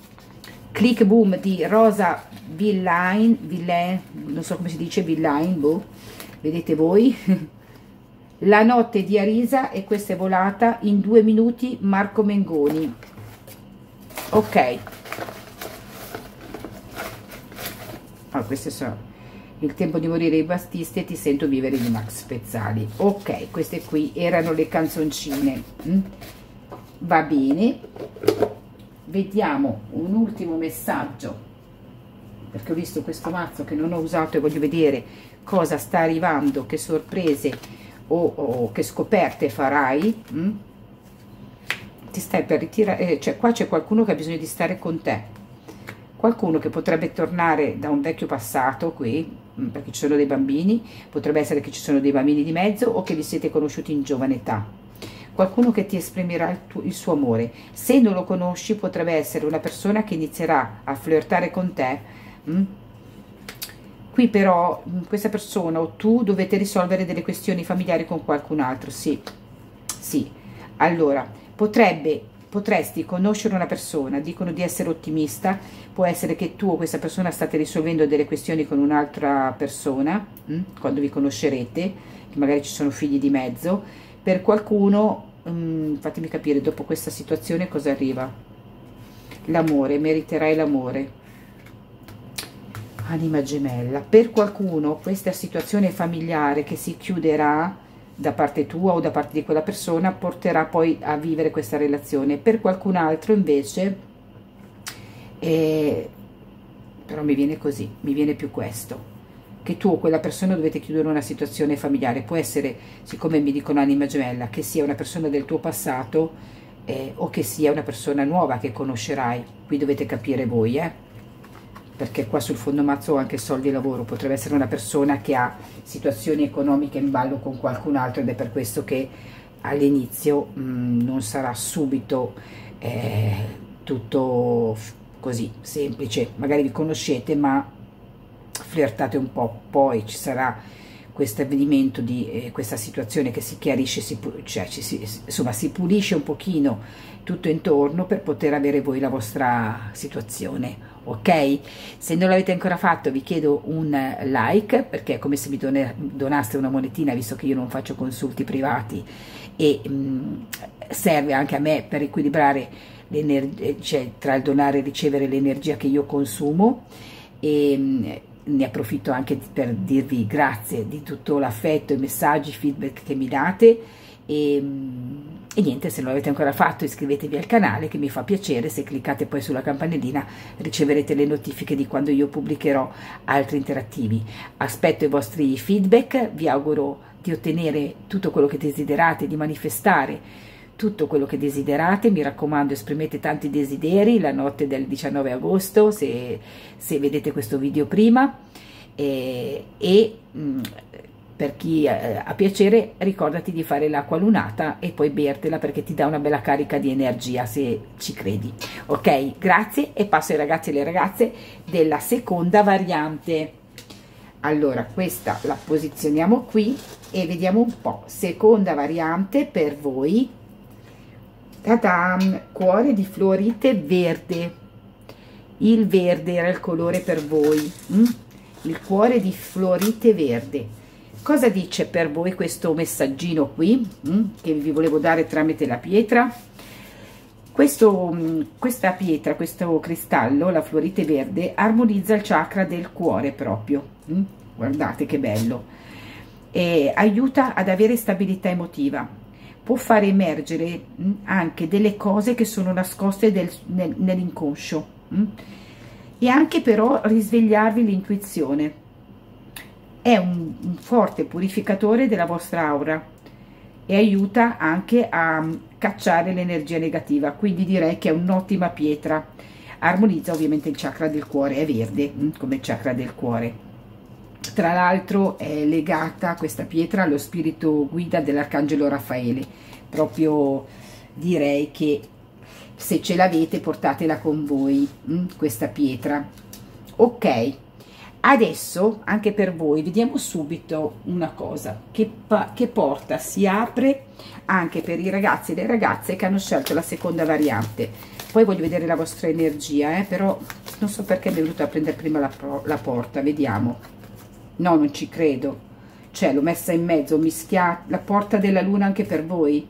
Click Boom di Rosa Villain, Villain, non so come si dice, Villain, boh, vedete voi. La notte di Arisa, e questa è volata in due minuti, Marco Mengoni. Ok, ah, queste sono Il tempo di morire di Battisti e Ti sento vivere di Max Pezzali. Ok, queste qui erano le canzoncine. mm? Va bene, vediamo un ultimo messaggio, perché ho visto questo mazzo che non ho usato e voglio vedere cosa sta arrivando, che sorprese o, o che scoperte farai. mm? Ti stai per ritirare, eh, cioè qua c'è qualcuno che ha bisogno di stare con te, qualcuno che potrebbe tornare da un vecchio passato qui, mh, perché ci sono dei bambini, potrebbe essere che ci sono dei bambini di mezzo o che vi siete conosciuti in giovane età, qualcuno che ti esprimerà il, tuo, il suo amore. Se non lo conosci, potrebbe essere una persona che inizierà a flirtare con te. mh? Qui però mh, questa persona o tu dovete risolvere delle questioni familiari con qualcun altro. Sì, sì, allora potrebbe potresti conoscere una persona, dicono di essere ottimista, può essere che tu o questa persona state risolvendo delle questioni con un'altra persona, mh? quando vi conoscerete, che magari ci sono figli di mezzo. Per qualcuno, mh, fatemi capire, dopo questa situazione cosa arriva? L'amore, meriterai l'amore. Anima gemella. Per qualcuno questa situazione familiare che si chiuderà da parte tua o da parte di quella persona porterà poi a vivere questa relazione. Per qualcun altro invece eh, però mi viene così, mi viene più questo, che tu o quella persona dovete chiudere una situazione familiare. Può essere, siccome mi dicono anima gemella, che sia una persona del tuo passato eh, o che sia una persona nuova che conoscerai. Qui dovete capire voi, eh perché qua sul fondo mazzo ho anche soldi e lavoro. Potrebbe essere una persona che ha situazioni economiche in ballo con qualcun altro, ed è per questo che all'inizio non sarà subito eh, tutto così semplice. Magari vi conoscete ma flirtate un po', poi ci sarà questo avvenimento di eh, questa situazione che si chiarisce, si, cioè, ci si, insomma si pulisce un pochino tutto intorno per poter avere voi la vostra situazione. Ok? Se non l'avete ancora fatto vi chiedo un like, perché è come se mi donaste una monetina, visto che io non faccio consulti privati, e mh, serve anche a me per equilibrare l'energia, cioè tra il donare e ricevere l'energia che io consumo. E mh, ne approfitto anche per dirvi grazie di tutto l'affetto, i messaggi, i feedback che mi date. E, e niente, se non l'avete ancora fatto iscrivetevi al canale, che mi fa piacere. Se cliccate poi sulla campanellina riceverete le notifiche di quando io pubblicherò altri interattivi. Aspetto i vostri feedback, vi auguro di ottenere tutto quello che desiderate, di manifestare tutto quello che desiderate. Mi raccomando, esprimete tanti desideri la notte del diciannove agosto, se, se vedete questo video prima, e, e mh, per chi eh, ha piacere, ricordati di fare l'acqua lunata e poi bertela, perché ti dà una bella carica di energia, se ci credi. Ok, grazie, e passo ai ragazzi e alle ragazze della seconda variante. Allora, questa la posizioniamo qui e vediamo un po'. Seconda variante per voi. Ta-dam! Cuore di fluorite verde. Il verde era il colore per voi. Mm? Il cuore di fluorite verde. Cosa dice per voi questo messaggino qui, mm? che vi volevo dare tramite la pietra? Questo, questa pietra, questo cristallo, la fluorite verde, armonizza il chakra del cuore proprio. Mm? Guardate che bello. E aiuta ad avere stabilità emotiva. Può fare emergere mh, anche delle cose che sono nascoste del, nel, nell'inconscio, mh? e anche però risvegliarvi l'intuizione. È un, un forte purificatore della vostra aura e aiuta anche a cacciare l'energia negativa, quindi direi che è un'ottima pietra. Armonizza ovviamente il chakra del cuore, è verde mh, come il chakra del cuore. Tra l'altro è legata questa pietra allo spirito guida dell'arcangelo Raffaele. Proprio direi che se ce l'avete portatela con voi, mh, questa pietra. Ok, adesso anche per voi vediamo subito una cosa che, che porta, si apre anche per i ragazzi e le ragazze che hanno scelto la seconda variante. Poi voglio vedere la vostra energia, eh, però non so perché mi è venuta a prendere prima la, la porta, vediamo. No, non ci credo, cioè l'ho messa in mezzo, ho mischiato la porta della luna anche per voi.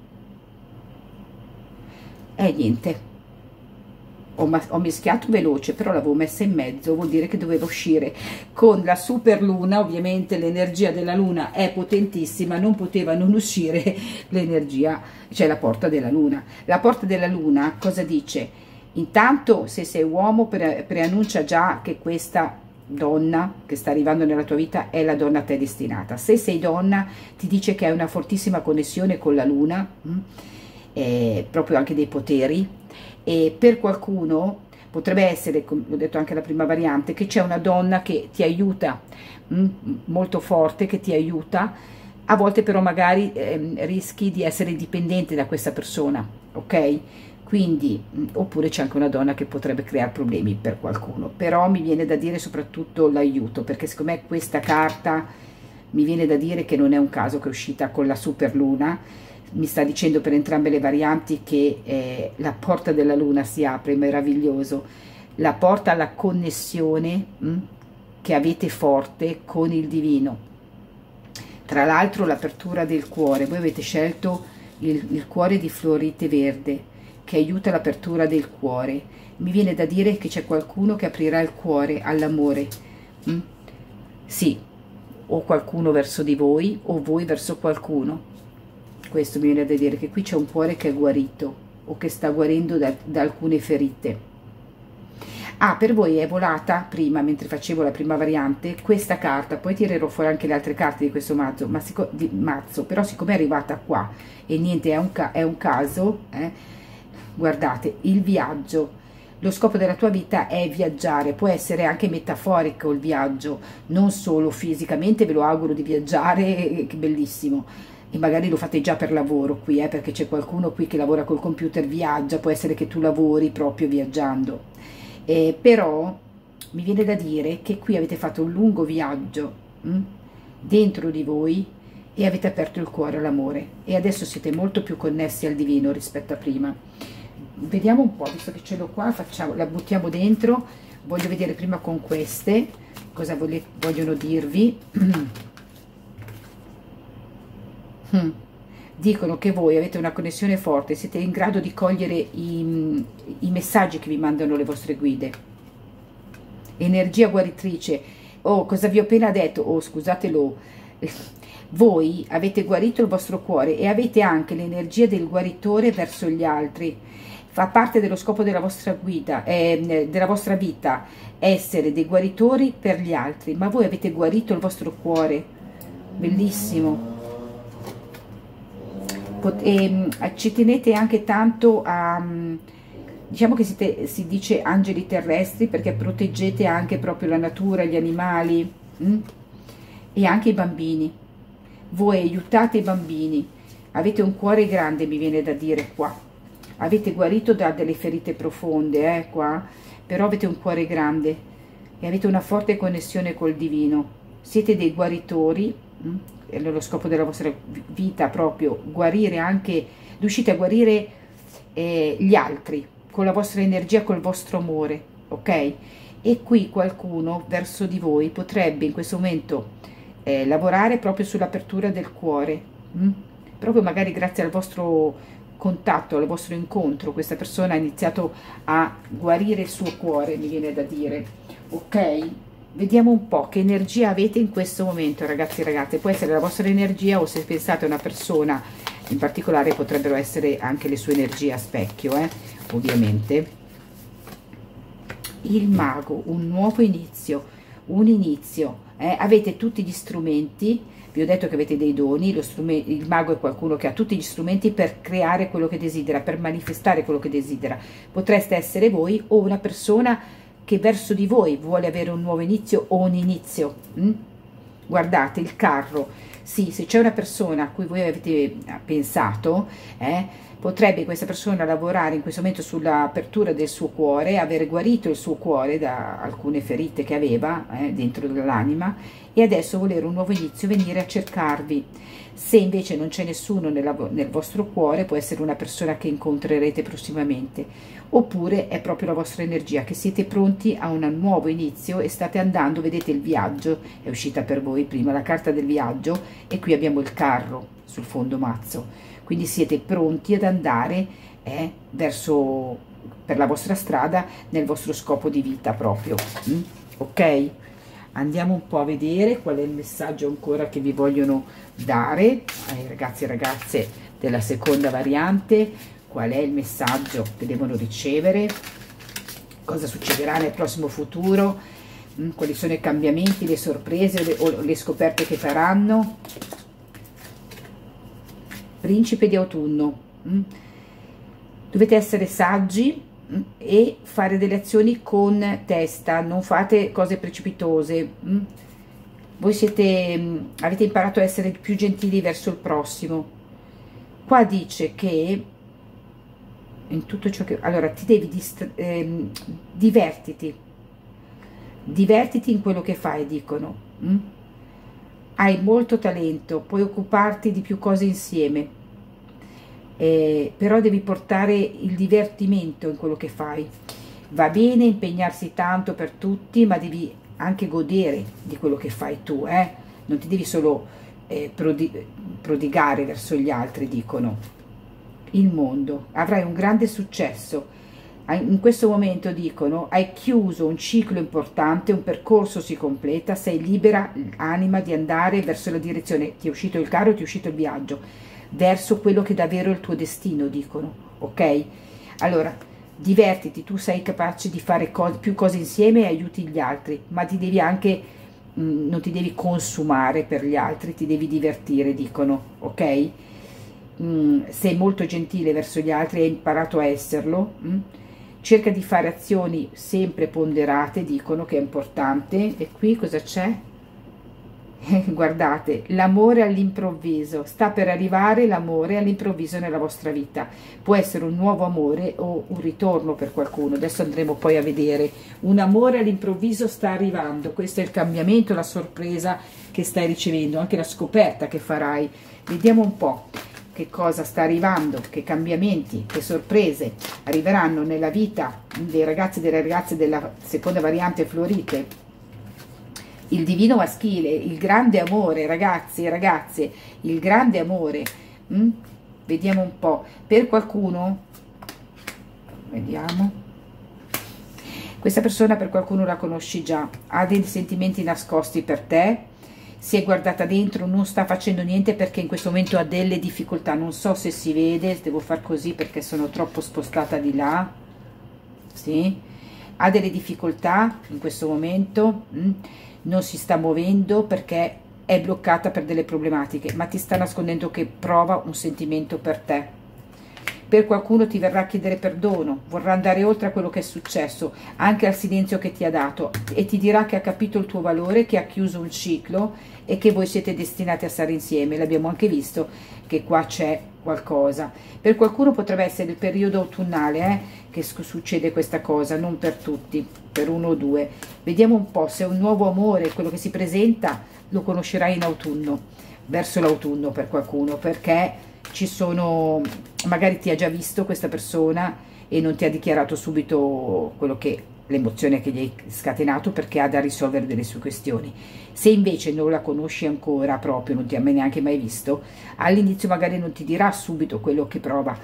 E niente, ho, ho mischiato veloce, però l'avevo messa in mezzo, vuol dire che doveva uscire con la super luna. Ovviamente l'energia della luna è potentissima, non poteva non uscire l'energia, cioè la porta della luna. La porta della luna cosa dice? Intanto, se sei uomo, pre preannuncia già che questa donna che sta arrivando nella tua vita è la donna a te destinata. Se sei donna, ti dice che hai una fortissima connessione con la luna, mh? Eh, proprio anche dei poteri, e per qualcuno potrebbe essere, come ho detto anche la prima variante, che c'è una donna che ti aiuta, mh, molto forte, che ti aiuta. A volte però magari eh, rischi di essere dipendente da questa persona, ok? Quindi, mh, oppure c'è anche una donna che potrebbe creare problemi per qualcuno, però mi viene da dire soprattutto l'aiuto, perché secondo me questa carta mi viene da dire che non è un caso che è uscita con la super luna. Mi sta dicendo per entrambe le varianti che eh, la porta della luna si apre, meraviglioso, la porta alla connessione mh, che avete forte con il divino. Tra l'altro l'apertura del cuore, voi avete scelto il, il cuore di fluorite verde che aiuta l'apertura del cuore. Mi viene da dire che c'è qualcuno che aprirà il cuore all'amore, mh? Sì, o qualcuno verso di voi o voi verso qualcuno. Questo mi viene da dire, che qui c'è un cuore che è guarito o che sta guarendo da, da alcune ferite. Ah, per voi è volata prima, mentre facevo la prima variante, questa carta. Poi tirerò fuori anche le altre carte di questo mazzo, ma sic di mazzo, però siccome è arrivata qua e niente, è un, ca è un caso, eh, guardate, il viaggio. Lo scopo della tua vita è viaggiare, può essere anche metaforico il viaggio, non solo fisicamente, ve lo auguro di viaggiare, che bellissimo. E magari lo fate già per lavoro qui, eh, perché c'è qualcuno qui che lavora col computer, viaggia, può essere che tu lavori proprio viaggiando. Eh, però mi viene da dire che qui avete fatto un lungo viaggio hm, dentro di voi e avete aperto il cuore all'amore e adesso siete molto più connessi al divino rispetto a prima. Vediamo un po', visto che ce l'ho qua, facciamo, la buttiamo dentro. Voglio vedere prima con queste cosa vogliono dirvi. Hmm. Dicono che voi avete una connessione forte, siete in grado di cogliere i, i messaggi che vi mandano le vostre guide. Energia guaritrice. Oh, cosa vi ho appena detto? Oh, scusatelo. Voi avete guarito il vostro cuore e avete anche l'energia del guaritore verso gli altri. Fa parte dello scopo della vostra guida, eh, della vostra vita, essere dei guaritori per gli altri. Ma voi avete guarito il vostro cuore. Bellissimo. E ci tenete anche tanto a, diciamo che siete, si dice angeli terrestri, perché proteggete anche proprio la natura, gli animali hm? e anche i bambini. Voi aiutate i bambini, avete un cuore grande, mi viene da dire qua. Avete guarito da delle ferite profonde, eh, qua, però avete un cuore grande e avete una forte connessione col divino. Siete dei guaritori. Hm? È lo scopo della vostra vita, proprio guarire, anche riuscite a guarire eh, gli altri con la vostra energia, col vostro amore, ok? E qui qualcuno verso di voi potrebbe in questo momento eh, lavorare proprio sull'apertura del cuore, hm? proprio magari grazie al vostro contatto, al vostro incontro, questa persona ha iniziato a guarire il suo cuore, mi viene da dire, ok? Vediamo un po' che energia avete in questo momento, ragazzi e ragazze. Può essere la vostra energia o se pensate a una persona in particolare potrebbero essere anche le sue energie a specchio, eh? ovviamente. Il mago, un nuovo inizio, un inizio. Eh? Avete tutti gli strumenti, vi ho detto che avete dei doni, lo il mago è qualcuno che ha tutti gli strumenti per creare quello che desidera, per manifestare quello che desidera. Potreste essere voi o una persona che verso di voi vuole avere un nuovo inizio o un inizio. hm? Guardate il carro, Sì, se c'è una persona a cui voi avete pensato, eh, potrebbe questa persona lavorare in questo momento sull'apertura del suo cuore, avere guarito il suo cuore da alcune ferite che aveva eh, dentro dell'anima, e adesso volere un nuovo inizio, venire a cercarvi. Se invece non c'è nessuno nella, nel vostro cuore, può essere una persona che incontrerete prossimamente, oppure è proprio la vostra energia, che siete pronti a un nuovo inizio e state andando, vedete il viaggio, è uscita per voi prima la carta del viaggio, e qui abbiamo il carro sul fondo mazzo. Quindi siete pronti ad andare eh, verso, per la vostra strada, nel vostro scopo di vita proprio. Mm? Ok? Andiamo un po' a vedere qual è il messaggio ancora che vi vogliono dare ai ragazzi e ragazze della seconda variante. Qual è il messaggio che devono ricevere? Cosa succederà nel prossimo futuro? Mm? Quali sono i cambiamenti, le sorprese o le, o le scoperte che faranno? Principe di autunno, dovete essere saggi e fare delle azioni con testa, non fate cose precipitose. Voi siete, avete imparato a essere più gentili verso il prossimo. Qua dice che in tutto ciò che... Allora, ti devi eh, divertiti, divertiti in quello che fai, dicono. Hai molto talento, puoi occuparti di più cose insieme, eh, però devi portare il divertimento in quello che fai. Va bene impegnarsi tanto per tutti, ma devi anche godere di quello che fai tu, eh? Non ti devi solo eh, prodigare verso gli altri, dicono. Il mondo, avrai un grande successo. In questo momento, dicono, hai chiuso un ciclo importante, un percorso si completa, sei libera anima di andare verso la direzione, ti è uscito il carro, ti è uscito il viaggio, verso quello che davvero è il tuo destino, dicono, ok? Allora, divertiti, tu sei capace di fare cose, più cose insieme e aiuti gli altri, ma ti devi anche, mh, non ti devi consumare per gli altri, ti devi divertire, dicono, ok? Mh, sei molto gentile verso gli altri, hai imparato a esserlo, mh? Cerca di fare azioni sempre ponderate, dicono che è importante. E qui cosa c'è? Guardate, l'amore all'improvviso, sta per arrivare l'amore all'improvviso nella vostra vita. Può essere un nuovo amore o un ritorno per qualcuno, adesso andremo poi a vedere. Un amore all'improvviso sta arrivando, questo è il cambiamento, la sorpresa che stai ricevendo, anche la scoperta che farai. Vediamo un po' che cosa sta arrivando, che cambiamenti, che sorprese arriveranno nella vita dei ragazzi e delle ragazze della seconda variante Florite. Il divino maschile, il grande amore, ragazzi e ragazze, il grande amore. Mm? Vediamo un po'. Per qualcuno, vediamo, questa persona per qualcuno la conosci già, ha dei sentimenti nascosti per te, si è guardata dentro, non sta facendo niente perché in questo momento ha delle difficoltà, non so se si vede, devo far così perché sono troppo spostata di là, sì, ha delle difficoltà in questo momento, mh? non si sta muovendo perché è bloccata per delle problematiche, ma ti sta nascondendo che prova un sentimento per te. Per qualcuno ti verrà a chiedere perdono, vorrà andare oltre a quello che è successo, anche al silenzio che ti ha dato, e ti dirà che ha capito il tuo valore, che ha chiuso un ciclo e che voi siete destinati a stare insieme. L'abbiamo anche visto che qua c'è qualcosa. Per qualcuno potrebbe essere il periodo autunnale eh, che succede questa cosa, non per tutti, per uno o due. Vediamo un po' se è un nuovo amore, quello che si presenta, lo conoscerai in autunno, verso l'autunno per qualcuno, perché ci sono, magari ti ha già visto questa persona e non ti ha dichiarato subito quello che, l'emozione che gli hai scatenato, perché ha da risolvere delle sue questioni. Se invece non la conosci ancora proprio, non ti ha neanche mai visto, all'inizio magari non ti dirà subito quello che prova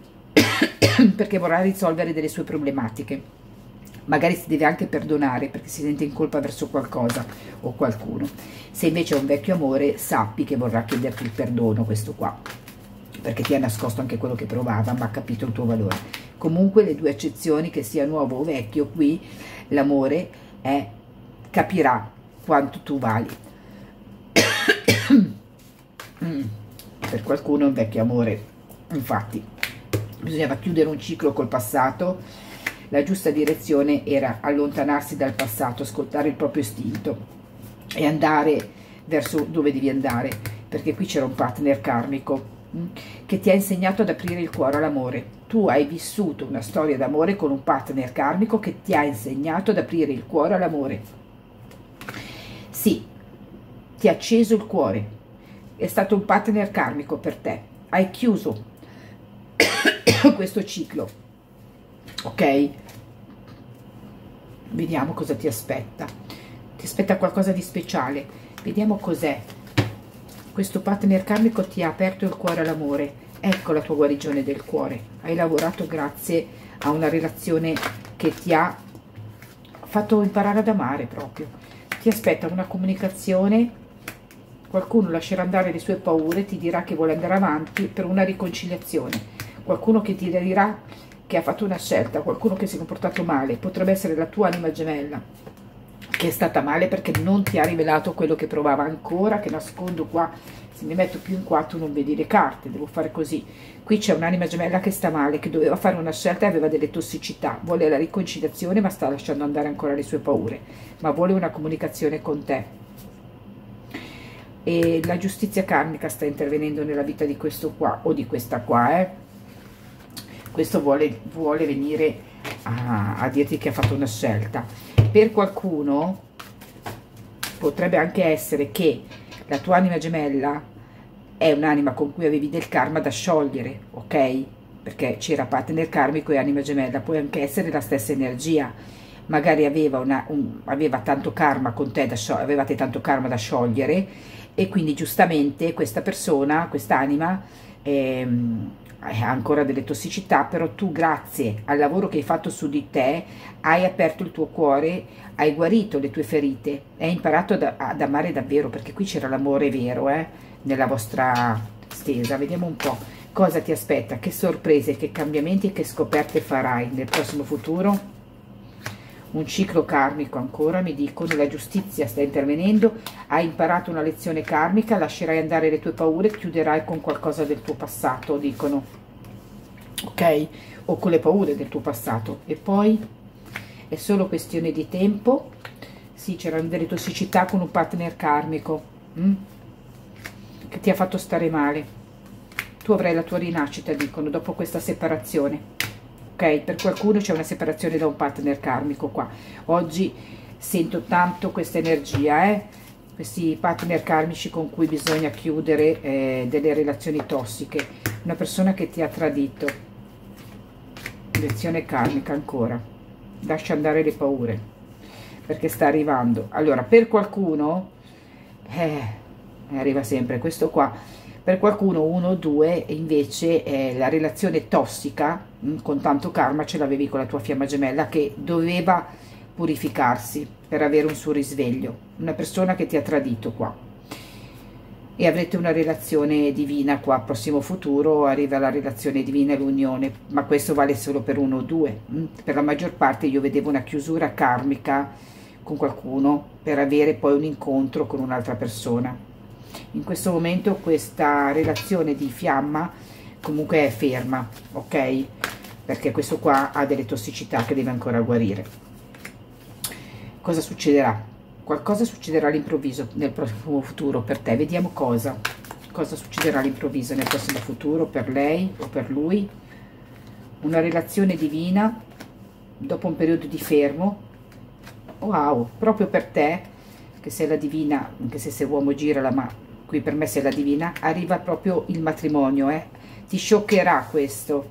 perché vorrà risolvere delle sue problematiche, magari si deve anche perdonare perché si sente in colpa verso qualcosa o qualcuno. Se invece è un vecchio amore, sappi che vorrà chiederti il perdono, questo qua, perché ti ha nascosto anche quello che provava, ma ha capito il tuo valore. Comunque le due eccezioni, che sia nuovo o vecchio, qui l'amore è, capirà quanto tu vali. Per qualcuno è un vecchio amore, infatti bisognava chiudere un ciclo col passato. La giusta direzione era allontanarsi dal passato, ascoltare il proprio istinto e andare verso dove devi andare. perché qui c'era un partner karmico mh, che ti ha insegnato ad aprire il cuore all'amore. Tu hai vissuto una storia d'amore con un partner karmico che ti ha insegnato ad aprire il cuore all'amore. Sì, ti ha acceso il cuore, è stato un partner karmico per te, hai chiuso questo ciclo, ok? Vediamo cosa ti aspetta. Ti aspetta qualcosa di speciale, vediamo cos'è. Questo partner karmico ti ha aperto il cuore all'amore. Ecco la tua guarigione del cuore. Hai lavorato grazie a una relazione che ti ha fatto imparare ad amare proprio. Ti aspetta una comunicazione, qualcuno lascerà andare le sue paure, ti dirà che vuole andare avanti per una riconciliazione, qualcuno che ti dirà che ha fatto una scelta, qualcuno che si è comportato male, potrebbe essere la tua anima gemella che è stata male perché non ti ha rivelato quello che provava ancora, che nascondo qua. Se mi metto più in qua tu non vedi le carte, devo fare così. Qui c'è un'anima gemella che sta male, che doveva fare una scelta e aveva delle tossicità, vuole la riconciliazione ma sta lasciando andare ancora le sue paure, ma vuole una comunicazione con te. E la giustizia karmica sta intervenendo nella vita di questo qua o di questa qua, eh? Questo vuole, vuole venire a, a dirti che ha fatto una scelta. Per qualcuno potrebbe anche essere che la tua anima gemella è un'anima con cui avevi del karma da sciogliere, ok? Perché c'era partner karmico e anima gemella, può anche essere la stessa energia. Magari aveva, una, un, aveva tanto karma con te, da avevate tanto karma da sciogliere, e quindi giustamente questa persona, quest'anima, ehm, ha ancora delle tossicità, però tu grazie al lavoro che hai fatto su di te hai aperto il tuo cuore, hai guarito le tue ferite, hai imparato ad, ad amare davvero, perché qui c'era l'amore vero, eh, nella vostra stesa. Vediamo un po' cosa ti aspetta, che sorprese, che cambiamenti e che scoperte farai nel prossimo futuro. Un ciclo karmico ancora, mi dicono, la giustizia sta intervenendo, hai imparato una lezione karmica, lascerai andare le tue paure, chiuderai con qualcosa del tuo passato, dicono, ok? O con le paure del tuo passato. E poi è solo questione di tempo. Sì, c'erano delle tossicità con un partner karmico hm? che ti ha fatto stare male. Tu avrai la tua rinascita, dicono, dopo questa separazione. Ok, per qualcuno c'è una separazione da un partner karmico qua. Oggi sento tanto questa energia, eh? Questi partner karmici con cui bisogna chiudere eh, delle relazioni tossiche. Una persona che ti ha tradito. Lezione karmica ancora. Lascia andare le paure, perché sta arrivando. Allora, per qualcuno, eh, arriva sempre questo qua. Per qualcuno, uno o due, invece, eh, la relazione tossica, mh, con tanto karma, ce l'avevi con la tua fiamma gemella, che doveva purificarsi per avere un suo risveglio. Una persona che ti ha tradito qua. E avrete una relazione divina qua, prossimo futuro, arriva la relazione divina e l'unione, ma questo vale solo per uno o due. Mh? Per la maggior parte io vedevo una chiusura karmica con qualcuno per avere poi un incontro con un'altra persona. In questo momento questa relazione di fiamma comunque è ferma, ok? Perché questo qua ha delle tossicità che deve ancora guarire. Cosa succederà? Qualcosa succederà all'improvviso nel prossimo futuro per te. Vediamo cosa. Cosa succederà all'improvviso nel prossimo futuro per lei o per lui. Una relazione divina dopo un periodo di fermo. Wow, proprio per te, che sei la divina, anche se sei uomo girala, ma qui per me sei la divina, arriva proprio il matrimonio, eh? Ti scioccherà questo.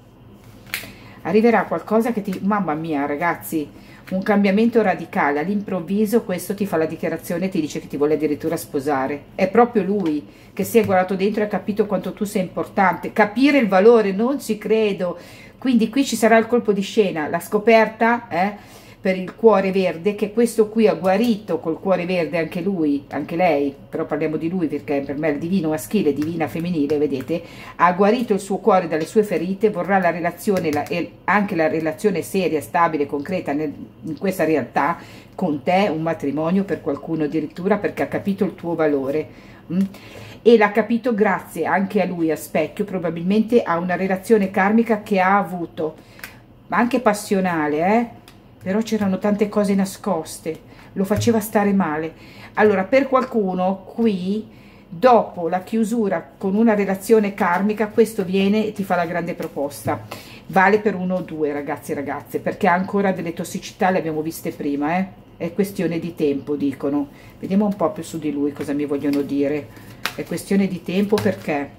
Arriverà qualcosa che ti... Mamma mia, ragazzi, un cambiamento radicale. All'improvviso questo ti fa la dichiarazione e ti dice che ti vuole addirittura sposare. È proprio lui che si è guardato dentro e ha capito quanto tu sei importante. Capire il valore, non ci credo. Quindi qui ci sarà il colpo di scena, la scoperta, eh? Per il cuore verde, che questo qui ha guarito col cuore verde anche lui, anche lei, però parliamo di lui perché per me è il divino maschile, divina femminile, vedete, ha guarito il suo cuore dalle sue ferite, vorrà la relazione, la, e anche la relazione seria, stabile, concreta nel, in questa realtà con te, un matrimonio per qualcuno addirittura, perché ha capito il tuo valore, mh? E l'ha capito grazie anche a lui, a specchio, probabilmente a una relazione karmica che ha avuto, ma anche passionale, eh? Però c'erano tante cose nascoste, lo faceva stare male. Allora, per qualcuno qui Dopo la chiusura con una relazione karmica, questo viene e ti fa la grande proposta. Vale per uno o due, ragazzi e ragazze, perché ha ancora delle tossicità, le abbiamo viste prima, eh? È questione di tempo, dicono. Vediamo un po' più su di lui cosa mi vogliono dire. È questione di tempo perché?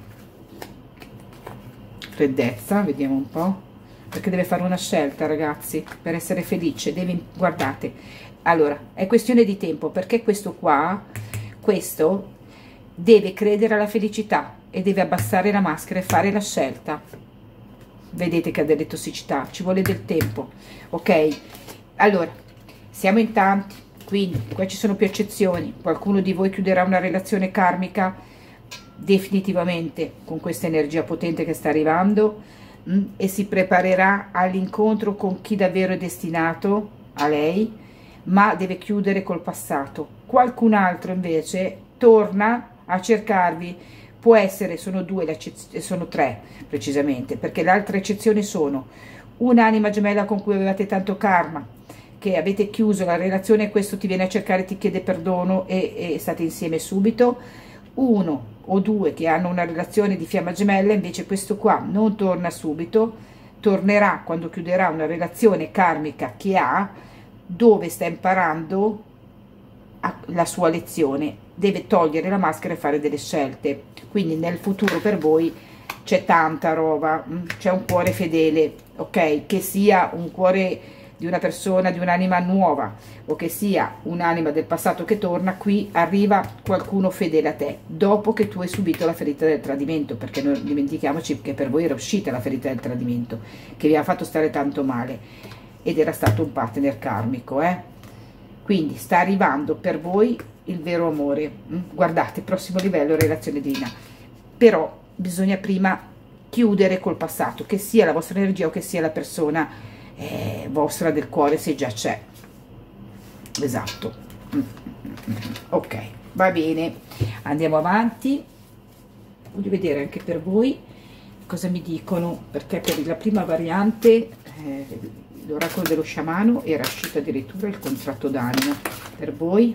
Freddezza, vediamo un po'. Perché deve fare una scelta, ragazzi, per essere felice. Devi, guardate, allora, è questione di tempo, perché questo qua, questo deve credere alla felicità e deve abbassare la maschera e fare la scelta. Vedete che ha delle tossicità, ci vuole del tempo, ok? Allora, siamo in tanti, quindi qua ci sono più eccezioni. Qualcuno di voi chiuderà una relazione karmica definitivamente con questa energia potente che sta arrivando, mh, e si preparerà all'incontro con chi davvero è destinato a lei, ma deve chiudere col passato. Qualcun altro invece torna a cercarvi, può essere, sono due, sono tre precisamente, perché le altre eccezioni sono un'anima gemella con cui avevate tanto karma, che avete chiuso la relazione e questo ti viene a cercare, ti chiede perdono e, e state insieme subito, uno o due che hanno una relazione di fiamma gemella, invece questo qua non torna subito, tornerà quando chiuderà una relazione karmica che ha, dove sta imparando la sua lezione, deve togliere la maschera e fare delle scelte. Quindi nel futuro per voi c'è tanta roba, c'è un cuore fedele, ok? Che sia un cuore di una persona, di un'anima nuova, o che sia un'anima del passato che torna, qui arriva qualcuno fedele a te, dopo che tu hai subito la ferita del tradimento, perché non dimentichiamoci che per voi era uscita la ferita del tradimento, che vi ha fatto stare tanto male, ed era stato un partner karmico, eh? Quindi sta arrivando per voi il vero amore. Guardate, prossimo livello, relazione divina. Però bisogna prima chiudere col passato, che sia la vostra energia o che sia la persona eh, vostra del cuore, se già c'è. Esatto. Ok, va bene. Andiamo avanti. Voglio vedere anche per voi cosa mi dicono, perché per la prima variante eh, l'oracolo dello sciamano era uscito addirittura il contratto d'anima. Per voi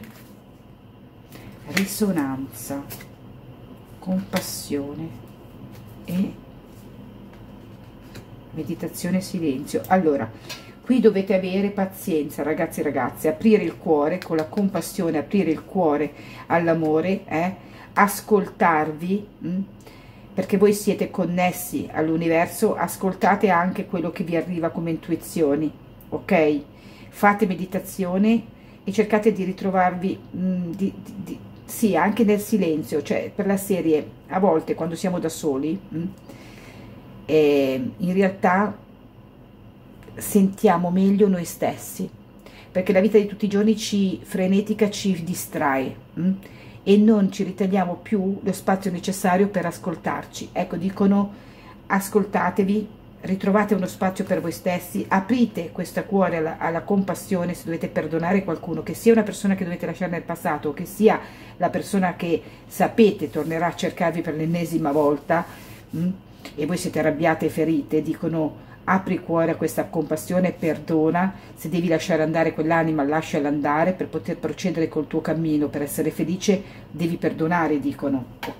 risonanza, compassione e meditazione e silenzio. Allora, qui dovete avere pazienza, ragazzi e ragazze, aprire il cuore con la compassione, aprire il cuore all'amore, eh? Ascoltarvi, mh? Perché voi siete connessi all'universo, ascoltate anche quello che vi arriva come intuizioni, ok? Fate meditazione e cercate di ritrovarvi, mh, di, di, di, sì, anche nel silenzio, cioè per la serie, a volte quando siamo da soli, mh, eh, in realtà sentiamo meglio noi stessi, perché la vita di tutti i giorni ci frenetica, ci distrae, mh? E non ci ritagliamo più lo spazio necessario per ascoltarci. Ecco, dicono ascoltatevi, ritrovate uno spazio per voi stessi, aprite questo cuore alla, alla compassione se dovete perdonare qualcuno, che sia una persona che dovete lasciare nel passato, che sia la persona che sapete tornerà a cercarvi per l'ennesima volta, mh? E voi siete arrabbiate e ferite, dicono apri cuore a questa compassione, perdona, se devi lasciare andare quell'anima lasciala andare per poter procedere col tuo cammino, per essere felice devi perdonare, dicono, ok?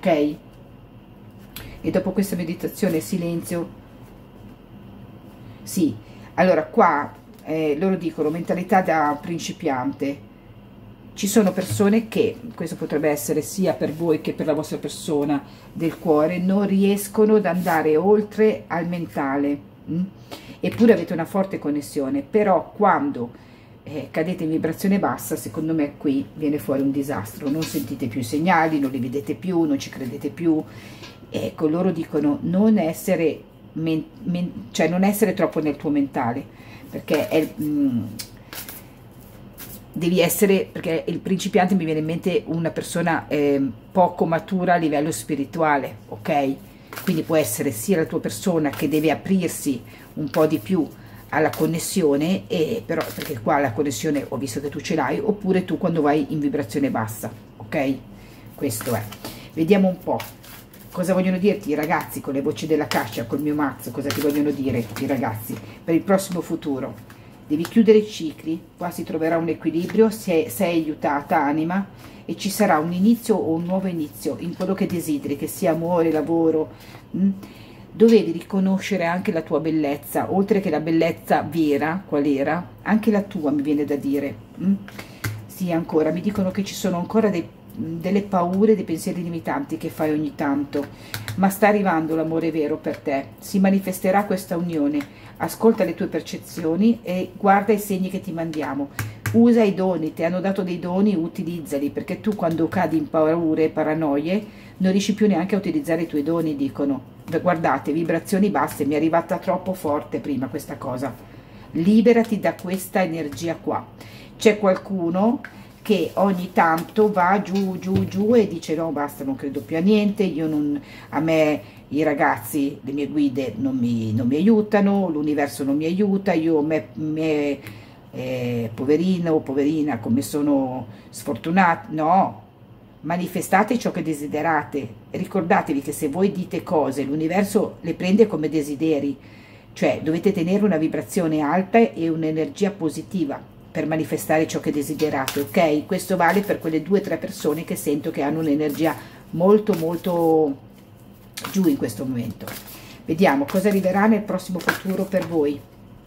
E dopo questa meditazione silenzio, sì, allora qua eh, loro dicono mentalità da principiante, ci sono persone che, questo potrebbe essere sia per voi che per la vostra persona del cuore, non riescono ad andare oltre al mentale, Mm? Eppure avete una forte connessione, però quando eh, cadete in vibrazione bassa, secondo me qui viene fuori un disastro, non sentite più i segnali, non li vedete più, non ci credete più. Ecco, loro dicono non essere, men, men, cioè non essere troppo nel tuo mentale, perché è, mm, devi essere, perché il principiante mi viene in mente una persona eh, poco matura a livello spirituale, ok? Quindi può essere sia la tua persona che deve aprirsi un po' di più alla connessione, e però perché qua la connessione ho visto che tu ce l'hai, oppure tu quando vai in vibrazione bassa, ok? Questo è. Vediamo un po' cosa vogliono dirti i ragazzi con le voci della caccia, col mio mazzo, cosa ti vogliono dire i ragazzi per il prossimo futuro. devi chiudere i cicli, qua si troverà un equilibrio, sei, sei aiutata anima, e ci sarà un inizio o un nuovo inizio in quello che desideri, che sia amore, lavoro. mh? Dovevi riconoscere anche la tua bellezza, oltre che la bellezza vera, qual era, anche la tua, mi viene da dire. mh? Sì, ancora, mi dicono che ci sono ancora dei, delle paure, dei pensieri limitanti che fai ogni tanto, ma sta arrivando l'amore vero per te, si manifesterà questa unione. Ascolta le tue percezioni e guarda i segni che ti mandiamo. Usa i doni, ti hanno dato dei doni, utilizzali, perché tu quando cadi in paure e paranoie non riesci più neanche a utilizzare i tuoi doni, dicono. Guardate, vibrazioni basse, mi è arrivata troppo forte prima questa cosa. Liberati da questa energia qua. C'è qualcuno che ogni tanto va giù, giù, giù e dice no, basta, non credo più a niente, io non, a me i ragazzi, le mie guide non mi, non mi aiutano, l'universo non mi aiuta, io me, me eh, poverino o poverina, come sono sfortunata. No, manifestate ciò che desiderate, ricordatevi che se voi dite cose, l'universo le prende come desideri, cioè dovete tenere una vibrazione alta e un'energia positiva per manifestare ciò che desiderate, ok? Questo vale per quelle due o tre persone che sento che hanno un'energia molto molto giù in questo momento. Vediamo cosa arriverà nel prossimo futuro per voi.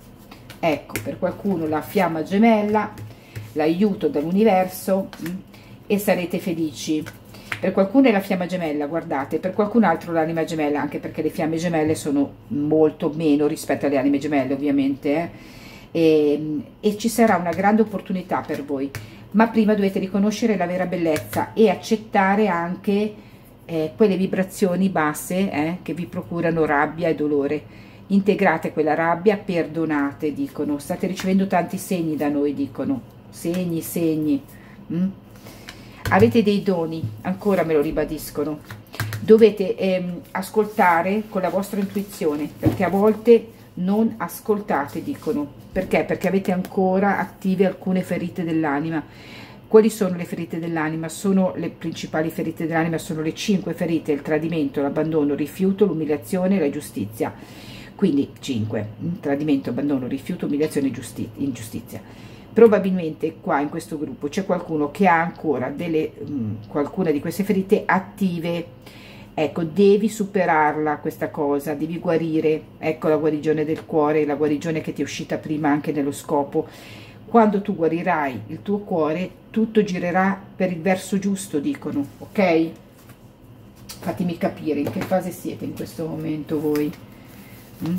Ecco, per qualcuno la fiamma gemella, l'aiuto dall'universo, e sarete felici. Per qualcuno è la fiamma gemella, guardate, per qualcun altro l'anima gemella, anche perché le fiamme gemelle sono molto meno rispetto alle anime gemelle, ovviamente, eh? e, e ci sarà una grande opportunità per voi, ma prima dovete riconoscere la vera bellezza e accettare anche eh, quelle vibrazioni basse eh, che vi procurano rabbia e dolore. Integrate quella rabbia, perdonate, dicono. State ricevendo tanti segni da noi, dicono. Segni, segni. Mm? Avete dei doni, ancora me lo ribadiscono. Dovete ehm, ascoltare con la vostra intuizione, perché a volte non ascoltate, dicono. Perché? Perché avete ancora attive alcune ferite dell'anima. Quali sono le ferite dell'anima? Sono le principali ferite dell'anima, sono le cinque ferite: il tradimento, l'abbandono, il rifiuto, l'umiliazione e la giustizia. Quindi cinque: tradimento, abbandono, rifiuto, umiliazione e ingiustizia. Probabilmente qua in questo gruppo c'è qualcuno che ha ancora delle, mh, qualcuna di queste ferite attive. Ecco, devi superarla questa cosa, devi guarire. Ecco la guarigione del cuore, la guarigione che ti è uscita prima anche nello scopo. Quando tu guarirai il tuo cuore, tutto girerà per il verso giusto, dicono, ok? Fatemi capire in che fase siete in questo momento voi. Mm?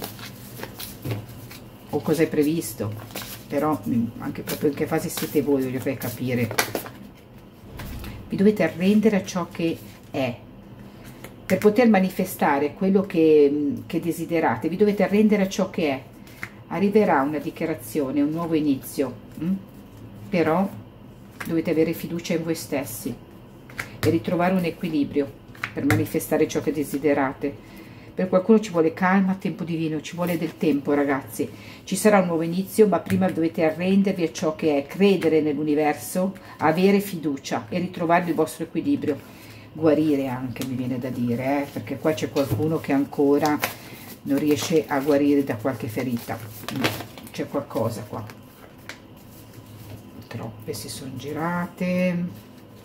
O cosa è previsto? Però anche proprio in che fase siete voi voglio capire. Vi dovete arrendere a ciò che è. Per poter manifestare quello che, che desiderate, vi dovete arrendere a ciò che è. Arriverà una dichiarazione, un nuovo inizio, hm? Però dovete avere fiducia in voi stessi e ritrovare un equilibrio per manifestare ciò che desiderate. Per qualcuno ci vuole calma, tempo divino, ci vuole del tempo, ragazzi. Ci sarà un nuovo inizio, ma prima dovete arrendervi a ciò che è, credere nell'universo, avere fiducia e ritrovare il vostro equilibrio. Guarire anche, mi viene da dire, eh? Perché qua c'è qualcuno che ancora non riesce a guarire da qualche ferita. C'è qualcosa qua. Troppe si sono girate.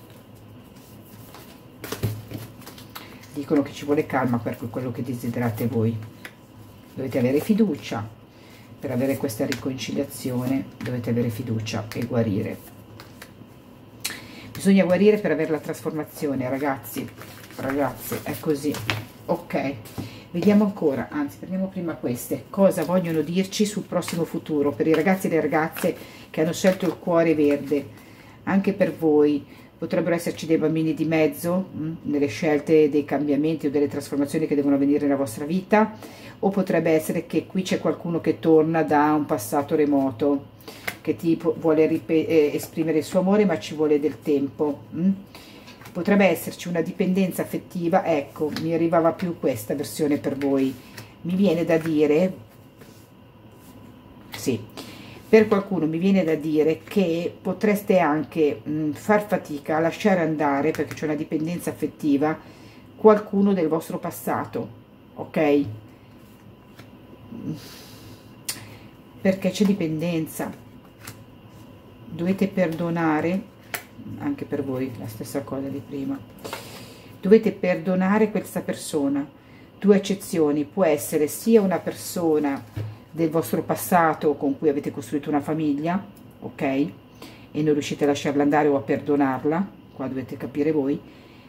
Dicono che ci vuole calma per quello che desiderate voi. Dovete avere fiducia. Per avere questa riconciliazione dovete avere fiducia e guarire. Bisogna guarire per avere la trasformazione, ragazzi. Ragazzi, è così. Ok. Vediamo ancora, anzi prendiamo prima queste. Cosa vogliono dirci sul prossimo futuro per i ragazzi e le ragazze che hanno scelto il cuore verde? Anche per voi potrebbero esserci dei bambini di mezzo mh, nelle scelte dei cambiamenti o delle trasformazioni che devono avvenire nella vostra vita, o potrebbe essere che qui c'è qualcuno che torna da un passato remoto, che ti vuole eh, esprimere il suo amore, ma ci vuole del tempo. Mh? Potrebbe esserci una dipendenza affettiva. Ecco, mi arrivava più questa versione per voi. Mi viene da dire, sì, per qualcuno mi viene da dire che potreste anche mh, far fatica a lasciare andare, perché c'è una dipendenza affettiva, qualcuno del vostro passato, ok? perché c'è dipendenza. Dovete perdonare, anche per voi la stessa cosa di prima, dovete perdonare questa persona. Due eccezioni: può essere sia una persona del vostro passato con cui avete costruito una famiglia, ok, e non riuscite a lasciarla andare o a perdonarla, qua dovete capire voi,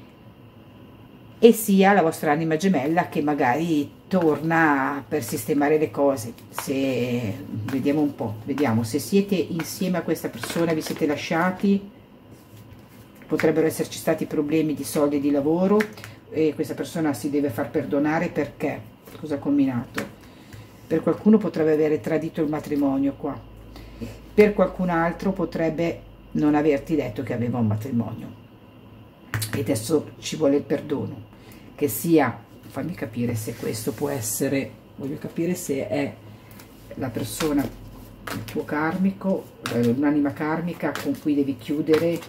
e sia la vostra anima gemella che magari torna per sistemare le cose. Se vediamo un po', vediamo se siete insieme a questa persona, vi siete lasciati, potrebbero esserci stati problemi di soldi e di lavoro e questa persona si deve far perdonare. Perché? Cosa ha combinato? Per qualcuno potrebbe avere tradito il matrimonio qua, per qualcun altro potrebbe non averti detto che aveva un matrimonio e adesso ci vuole il perdono, che sia, fammi capire se questo può essere, voglio capire se è la persona, il tuo karmico, un'anima karmica con cui devi chiudere,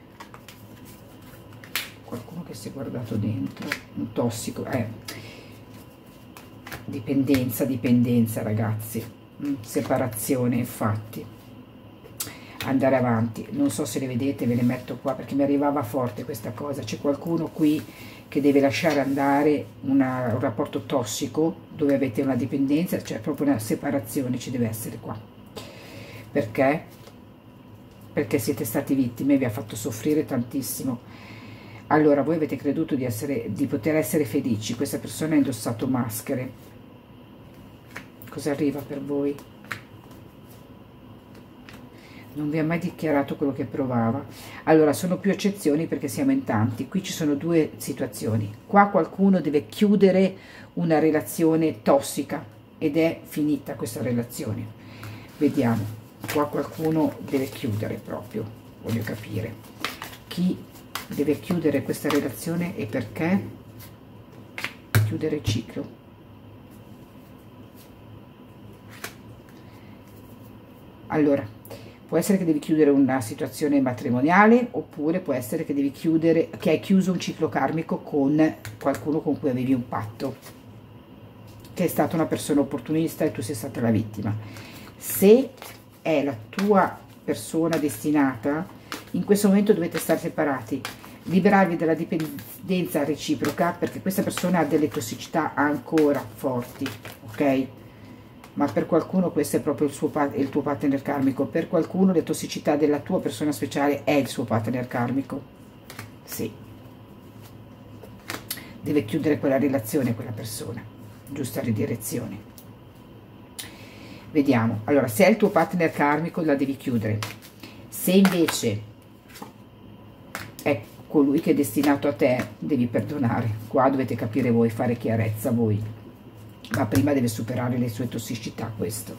qualcuno che si è guardato dentro, un tossico, eh, dipendenza, dipendenza ragazzi, mm, separazione, infatti, andare avanti. Non so se le vedete, ve le metto qua perché mi arrivava forte questa cosa. C'è qualcuno qui che deve lasciare andare una, un rapporto tossico dove avete una dipendenza, cioè proprio una separazione ci deve essere qua. Perché? Perché siete stati vittime, vi ha fatto soffrire tantissimo. Allora voi avete creduto di, essere, di poter essere felici, questa persona ha indossato maschere. Cosa arriva per voi? Non vi ha mai dichiarato quello che provava. Allora, sono più eccezioni perché siamo in tanti. Qui ci sono due situazioni. Qua qualcuno deve chiudere una relazione tossica ed è finita questa relazione. Vediamo. Qua qualcuno deve chiudere proprio. Voglio capire. Chi deve chiudere questa relazione e perché? Chiudere il ciclo. Allora, può essere che devi chiudere una situazione matrimoniale, oppure può essere che devi chiudere, che hai chiuso un ciclo karmico con qualcuno con cui avevi un patto, che è stata una persona opportunista e tu sei stata la vittima. Se è la tua persona destinata, in questo momento dovete stare separati, liberarvi dalla dipendenza reciproca, perché questa persona ha delle tossicità ancora forti, ok? Ma per qualcuno questo è proprio il, suo, il tuo partner karmico, per qualcuno le tossicità della tua persona speciale è il suo partner karmico. Sì. Deve chiudere quella relazione, quella persona, giusta ridirezione. Vediamo. Allora, se è il tuo partner karmico la devi chiudere. Se invece è colui che è destinato a te, devi perdonare. Qua dovete capire voi, fare chiarezza voi. Ma prima deve superare le sue tossicità, questo.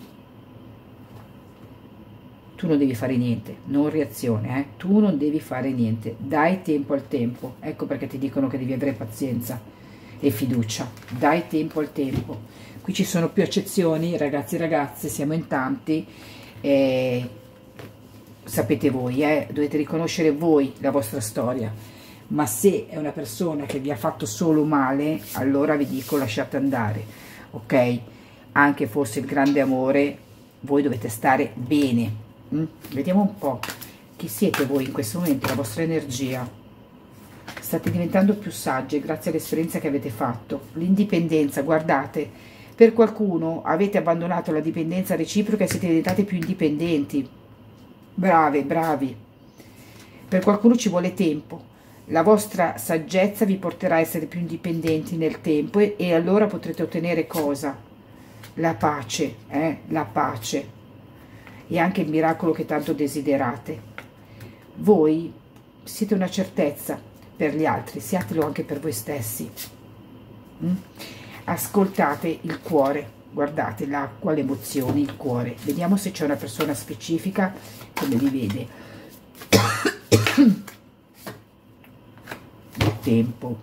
Tu non devi fare niente, non reazione, eh? Tu non devi fare niente, dai tempo al tempo. Ecco perché ti dicono che devi avere pazienza e fiducia, dai tempo al tempo. Qui ci sono più eccezioni, ragazzi e ragazze, siamo in tanti, eh, sapete voi, eh? Dovete riconoscere voi la vostra storia. Ma se è una persona che vi ha fatto solo male, allora vi dico lasciate andare. Ok, anche fosse il grande amore, voi dovete stare bene. mm? Vediamo un po' chi siete voi in questo momento, la vostra energia. State diventando più sagge grazie all'esperienza che avete fatto. L'indipendenza, guardate, per qualcuno avete abbandonato la dipendenza reciproca e siete diventate più indipendenti. Brave, bravi. Per qualcuno ci vuole tempo. La vostra saggezza vi porterà a essere più indipendenti nel tempo e, e allora potrete ottenere cosa? La pace, eh? La pace e anche il miracolo che tanto desiderate. Voi siete una certezza per gli altri, siatelo anche per voi stessi. Mm? Ascoltate il cuore, guardate l'acqua, le emozioni, il cuore. Vediamo se c'è una persona specifica come vi vede. Tempo.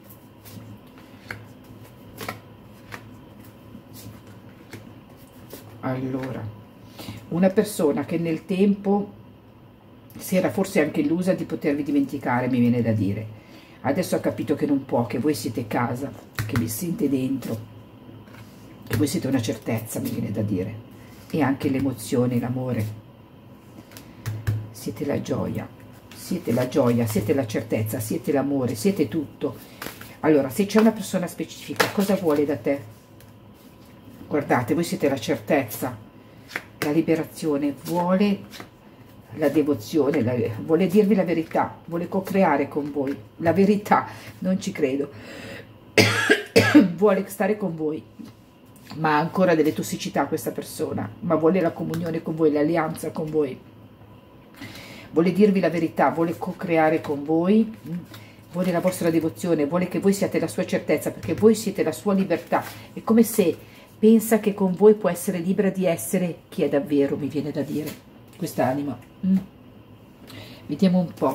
Allora, una persona che nel tempo si era forse anche illusa di potervi dimenticare, mi viene da dire. Adesso ha capito che non può, che voi siete casa, che vi sente dentro, che voi siete una certezza, mi viene da dire. e anche l'emozione, l'amore. Siete la gioia, siete la gioia, siete la certezza, siete l'amore, siete tutto. Allora, se c'è una persona specifica, cosa vuole da te? Guardate, voi siete la certezza, la liberazione, vuole la devozione, la, vuole dirvi la verità, vuole co-creare con voi, la verità, non ci credo, vuole stare con voi, ma ha ancora delle tossicità questa persona, ma vuole la comunione con voi, l'alleanza con voi, vuole dirvi la verità, vuole co-creare con voi, vuole la vostra devozione, vuole che voi siate la sua certezza, perché voi siete la sua libertà, è come se pensa che con voi può essere libera di essere chi è davvero, mi viene da dire, quest'anima. Mm. Vediamo un po'.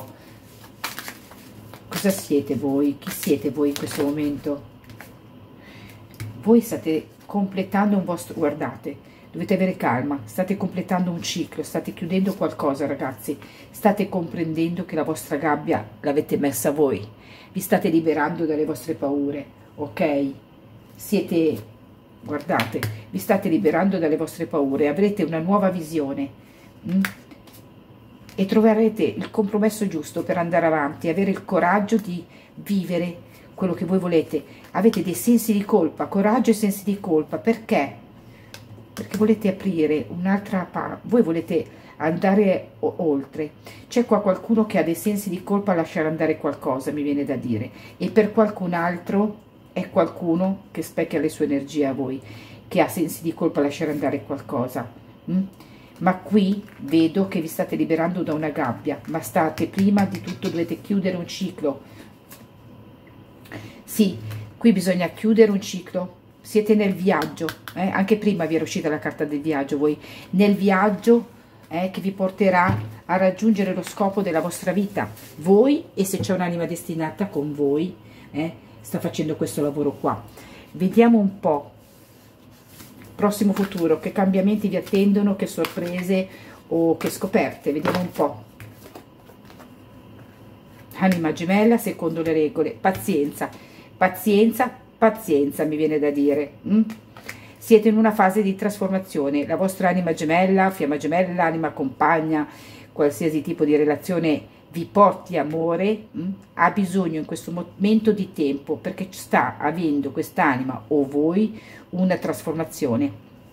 Cosa siete voi? Chi siete voi in questo momento? Voi state completando un vostro... Guardate, dovete avere calma. State completando un ciclo, state chiudendo qualcosa, ragazzi. State comprendendo che la vostra gabbia l'avete messa voi. Vi state liberando dalle vostre paure, ok? Siete... Guardate, vi state liberando dalle vostre paure. Avrete una nuova visione. Mm? E troverete il compromesso giusto per andare avanti, avere il coraggio di vivere quello che voi volete. Avete dei sensi di colpa, coraggio e sensi di colpa. Perché? Perché volete aprire un'altra parte, voi volete andare oltre. C'è qua qualcuno che ha dei sensi di colpa a lasciare andare qualcosa, mi viene da dire, e per qualcun altro è qualcuno che specchia le sue energie a voi, che ha sensi di colpa a lasciare andare qualcosa. Mm? Ma qui vedo che vi state liberando da una gabbia, ma state, prima di tutto dovete chiudere un ciclo. Sì, qui bisogna chiudere un ciclo. Siete nel viaggio, eh? Anche prima vi era uscita la carta del viaggio, voi nel viaggio eh, che vi porterà a raggiungere lo scopo della vostra vita. Voi, e se c'è un'anima destinata con voi, eh, sta facendo questo lavoro qua. Vediamo un po'. Prossimo futuro, che cambiamenti vi attendono, che sorprese o che scoperte, vediamo un po'. Anima gemella secondo le regole, pazienza, pazienza, pazienza mi viene da dire. Mm? Siete in una fase di trasformazione, la vostra anima gemella, fiamma gemella, anima compagna, qualsiasi tipo di relazione vi porti amore, mm? ha bisogno in questo momento di tempo, perché sta avendo quest'anima o voi una trasformazione.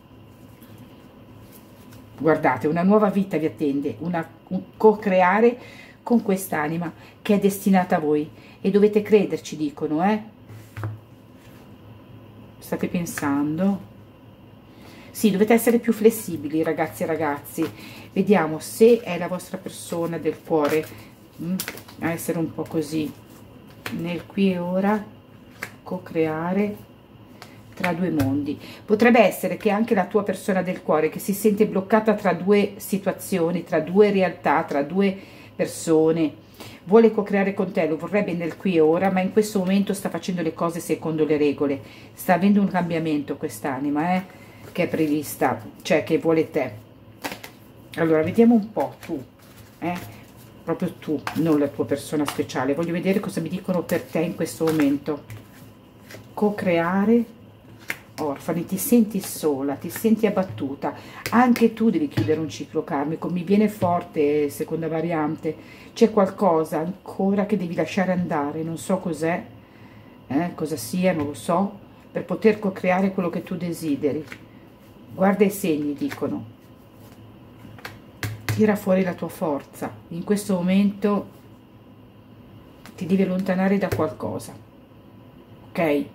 Guardate, una nuova vita vi attende, una, un co-creare con quest'anima che è destinata a voi, e dovete crederci, dicono, eh? State pensando? Sì, dovete essere più flessibili, ragazzi e ragazzi. Vediamo se è la vostra persona del cuore, mm? a essere un po' così, nel qui e ora, co-creare tra due mondi. Potrebbe essere che anche la tua persona del cuore, che si sente bloccata tra due situazioni, tra due realtà, tra due persone, vuole co-creare con te, lo vorrebbe nel qui e ora, ma in questo momento sta facendo le cose secondo le regole, sta avendo un cambiamento quest'anima, eh, che è prevista, cioè che vuole te. Allora, vediamo un po' tu, eh, proprio tu, non la tua persona speciale, voglio vedere cosa mi dicono per te in questo momento. Co-creare, orfani, ti senti sola, ti senti abbattuta, anche tu devi chiudere un ciclo karmico, mi viene forte seconda variante, c'è qualcosa ancora che devi lasciare andare, non so cos'è, eh, cosa sia, non lo so, per poter co-creare quello che tu desideri. Guarda i segni, dicono, tira fuori la tua forza, in questo momento ti devi allontanare da qualcosa, ok?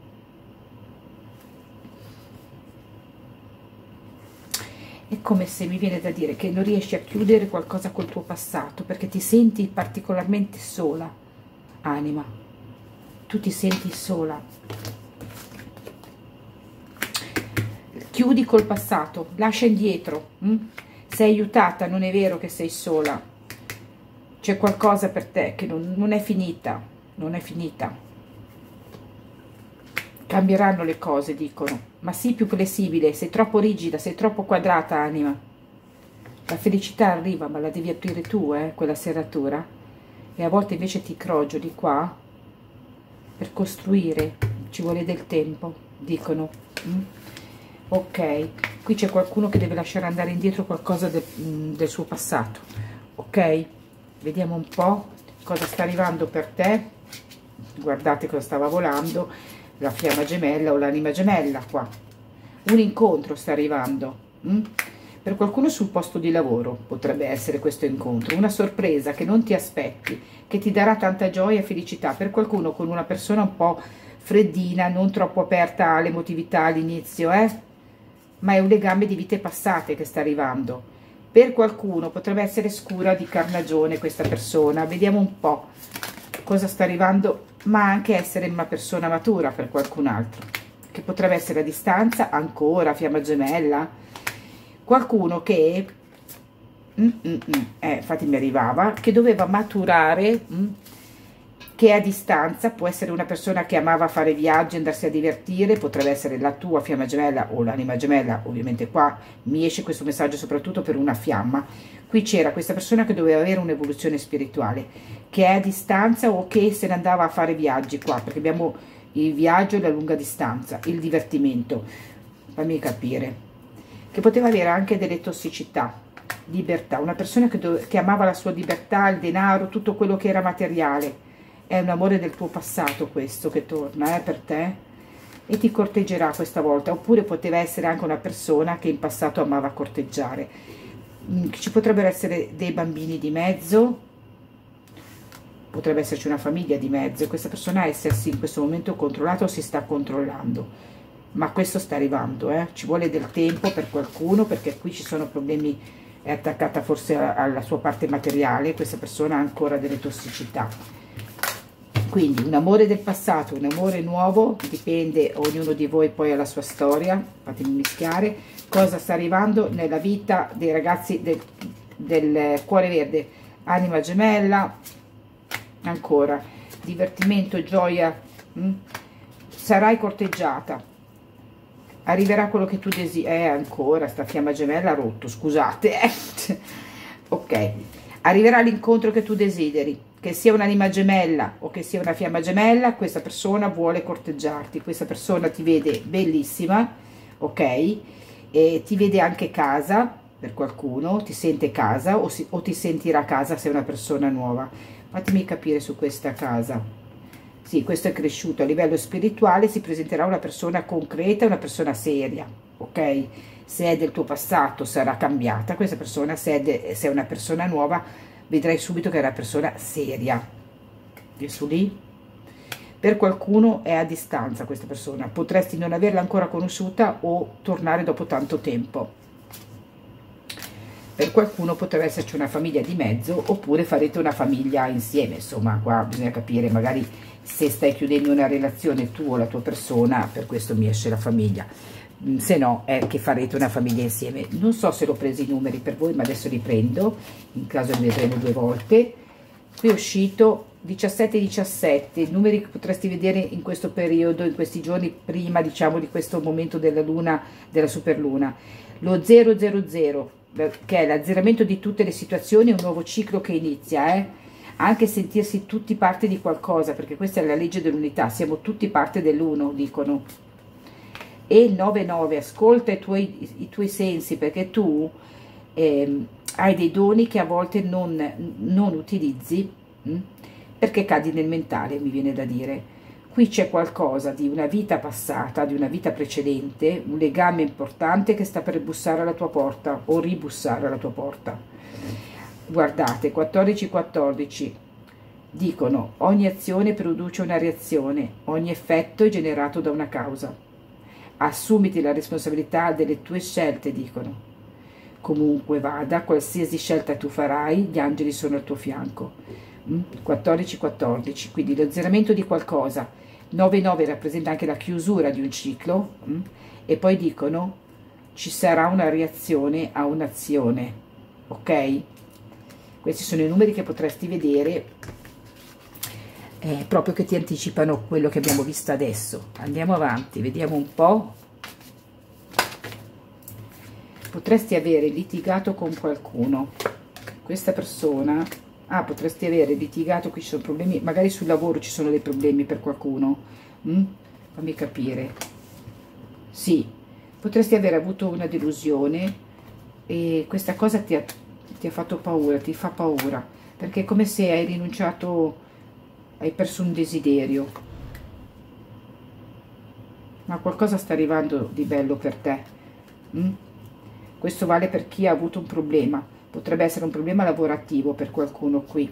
È come se mi viene da dire che non riesci a chiudere qualcosa col tuo passato, perché ti senti particolarmente sola, anima. Tu ti senti sola. Chiudi col passato, lascia indietro. Hm? Sei aiutata, non è vero che sei sola. C'è qualcosa per te che non, non è finita, non è finita. Cambieranno le cose, dicono, ma sii più flessibile, sei troppo rigida, sei troppo quadrata, anima. La felicità arriva, ma la devi aprire tu, eh, quella serratura. E a volte invece ti crogio di qua, per costruire ci vuole del tempo, dicono. Mm? Ok, qui c'è qualcuno che deve lasciare andare indietro qualcosa de, del suo passato, ok? Vediamo un po' cosa sta arrivando per te. Guardate cosa stava volando, la fiamma gemella o l'anima gemella qua. Un incontro sta arrivando, hm? Per qualcuno sul posto di lavoro potrebbe essere questo incontro, una sorpresa che non ti aspetti, che ti darà tanta gioia e felicità. Per qualcuno con una persona un po' freddina, non troppo aperta all'emotività all'inizio, eh? Ma è un legame di vite passate che sta arrivando. Per qualcuno potrebbe essere scura di carnagione questa persona, vediamo un po' cosa sta arrivando, ma anche essere una persona matura per qualcun altro, che potrebbe essere a distanza, ancora fiamma gemella, qualcuno che, mm, mm, mm, eh, infatti mi arrivava, che doveva maturare, mm, che a distanza può essere una persona che amava fare viaggi, andarsi a divertire, potrebbe essere la tua fiamma gemella o l'anima gemella, ovviamente qua mi esce questo messaggio soprattutto per una fiamma. Qui c'era questa persona che doveva avere un'evoluzione spirituale, che è a distanza o che se ne andava a fare viaggi qua, perché abbiamo il viaggio e la lunga distanza, il divertimento, fammi capire, che poteva avere anche delle tossicità, libertà, una persona che, che amava la sua libertà, il denaro, tutto quello che era materiale. È un amore del tuo passato questo che torna eh, per te e ti corteggerà questa volta, oppure poteva essere anche una persona che in passato amava corteggiare. Ci potrebbero essere dei bambini di mezzo, potrebbe esserci una famiglia di mezzo e questa persona essersi in questo momento controllata o si sta controllando, ma questo sta arrivando, eh? Ci vuole del tempo per qualcuno, perché qui ci sono problemi, è attaccata forse alla sua parte materiale, questa persona ha ancora delle tossicità. Quindi un amore del passato, un amore nuovo, dipende, ognuno di voi poi ha la sua storia, fatemi mischiare, cosa sta arrivando nella vita dei ragazzi del, del cuore verde, anima gemella, ancora, divertimento, gioia, mh? Sarai corteggiata, arriverà quello che tu desideri, eh ancora, sta fiamma gemella ha rotto, scusate, eh. Ok, arriverà l'incontro che tu desideri, che sia un'anima gemella o che sia una fiamma gemella, questa persona vuole corteggiarti, questa persona ti vede bellissima, ok? E ti vede anche casa, per qualcuno, ti sente casa o, si, o ti sentirà casa se è una persona nuova. Fatemi capire su questa casa. Sì, questo è cresciuto a livello spirituale, si presenterà una persona concreta, una persona seria, ok? Se è del tuo passato sarà cambiata questa persona, se è, de, se è una persona nuova vedrai subito che è una persona seria. Visto lì? Per qualcuno è a distanza questa persona, potresti non averla ancora conosciuta o tornare dopo tanto tempo. Per qualcuno potrebbe esserci una famiglia di mezzo, oppure farete una famiglia insieme, insomma, qua bisogna capire, magari se stai chiudendo una relazione tu o la tua persona, per questo mi esce la famiglia. Se no è che farete una famiglia insieme. Non so se l'ho preso i numeri per voi, ma adesso li prendo, in caso li vedremo due volte. Qui è uscito diciassette diciassette, numeri che potresti vedere in questo periodo, in questi giorni prima, diciamo, di questo momento della luna, della superluna. Lo zero zero zero, che è l'azzeramento di tutte le situazioni, un nuovo ciclo che inizia, eh? Anche sentirsi tutti parte di qualcosa, perché questa è la legge dell'unità, siamo tutti parte dell'uno, dicono. E il nove nove, ascolta i tuoi, i tuoi sensi, perché tu eh, hai dei doni che a volte non, non utilizzi, mh? Perché cadi nel mentale, mi viene da dire. Qui c'è qualcosa di una vita passata, di una vita precedente, un legame importante che sta per bussare alla tua porta o ribussare alla tua porta. Guardate, quattordici quattordici, dicono ogni azione produce una reazione, ogni effetto è generato da una causa. Assumiti la responsabilità delle tue scelte, dicono. Comunque vada, qualsiasi scelta tu farai, gli angeli sono al tuo fianco. quattordici quattordici, quindi l'azzeramento di qualcosa. nove nove rappresenta anche la chiusura di un ciclo, e poi dicono ci sarà una reazione a un'azione, ok? Questi sono i numeri che potresti vedere, eh, proprio che ti anticipano quello che abbiamo visto adesso. Andiamo avanti, vediamo un po'. Potresti avere litigato con qualcuno, questa persona, ah, potresti avere litigato, qui ci sono problemi, magari sul lavoro ci sono dei problemi per qualcuno, mm? Fammi capire, sì, Potresti aver avuto una delusione e questa cosa ti ha, ti ha fatto paura, ti fa paura, perché è come se hai rinunciato, hai perso un desiderio, ma qualcosa sta arrivando di bello per te. Mm? Questo vale per chi ha avuto un problema, potrebbe essere un problema lavorativo per qualcuno qui,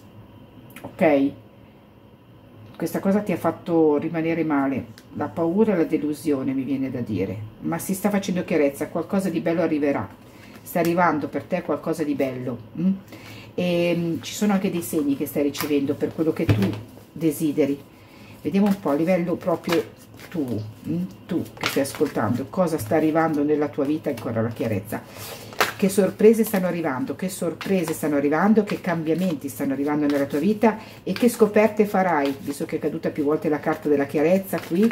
ok? Questa cosa ti ha fatto rimanere male, la paura e la delusione mi viene da dire, ma si sta facendo chiarezza, qualcosa di bello arriverà, sta arrivando per te qualcosa di bello, mm? E um, ci sono anche dei segni che stai ricevendo per quello che tu desideri. Vediamo un po' a livello proprio tu, mm? tu che stai ascoltando, cosa sta arrivando nella tua vita, ancora la chiarezza. Che sorprese stanno arrivando, che sorprese stanno arrivando, che cambiamenti stanno arrivando nella tua vita e che scoperte farai, visto che è caduta più volte la carta della chiarezza qui.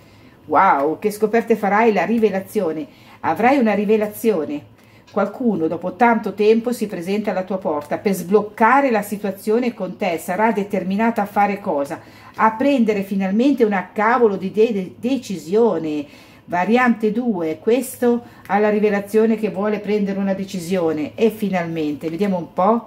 Wow, che scoperte farai, la rivelazione. Avrai una rivelazione. Qualcuno dopo tanto tempo si presenta alla tua porta per sbloccare la situazione con te, sarà determinata a fare cosa? A prendere finalmente una cavolo di de decisione. Variante due, questo ha la rivelazione che vuole prendere una decisione e finalmente, vediamo un po',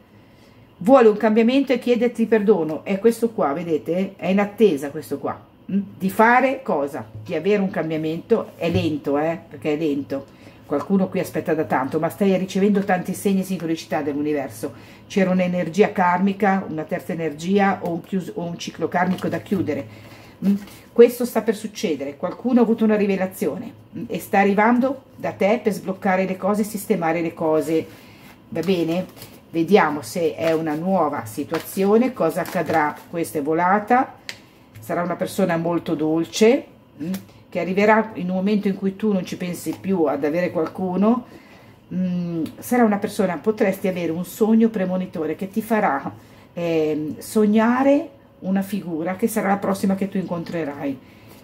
vuole un cambiamento e chiederti perdono, è questo qua, vedete? È in attesa questo qua, mh? Di fare cosa? Di avere un cambiamento, è lento, eh? Perché è lento, qualcuno qui aspetta da tanto, ma stai ricevendo tanti segni e sincronicità dell'universo, c'era un'energia karmica, una terza energia o un, o un ciclo karmico da chiudere. Questo sta per succedere, qualcuno ha avuto una rivelazione e sta arrivando da te per sbloccare le cose, sistemare le cose, va bene? Vediamo se è una nuova situazione, cosa accadrà. Questa è volata, sarà una persona molto dolce, che arriverà in un momento in cui tu non ci pensi più ad avere qualcuno, sarà una persona, potresti avere un sogno premonitore che ti farà eh, sognare una figura che sarà la prossima che tu incontrerai.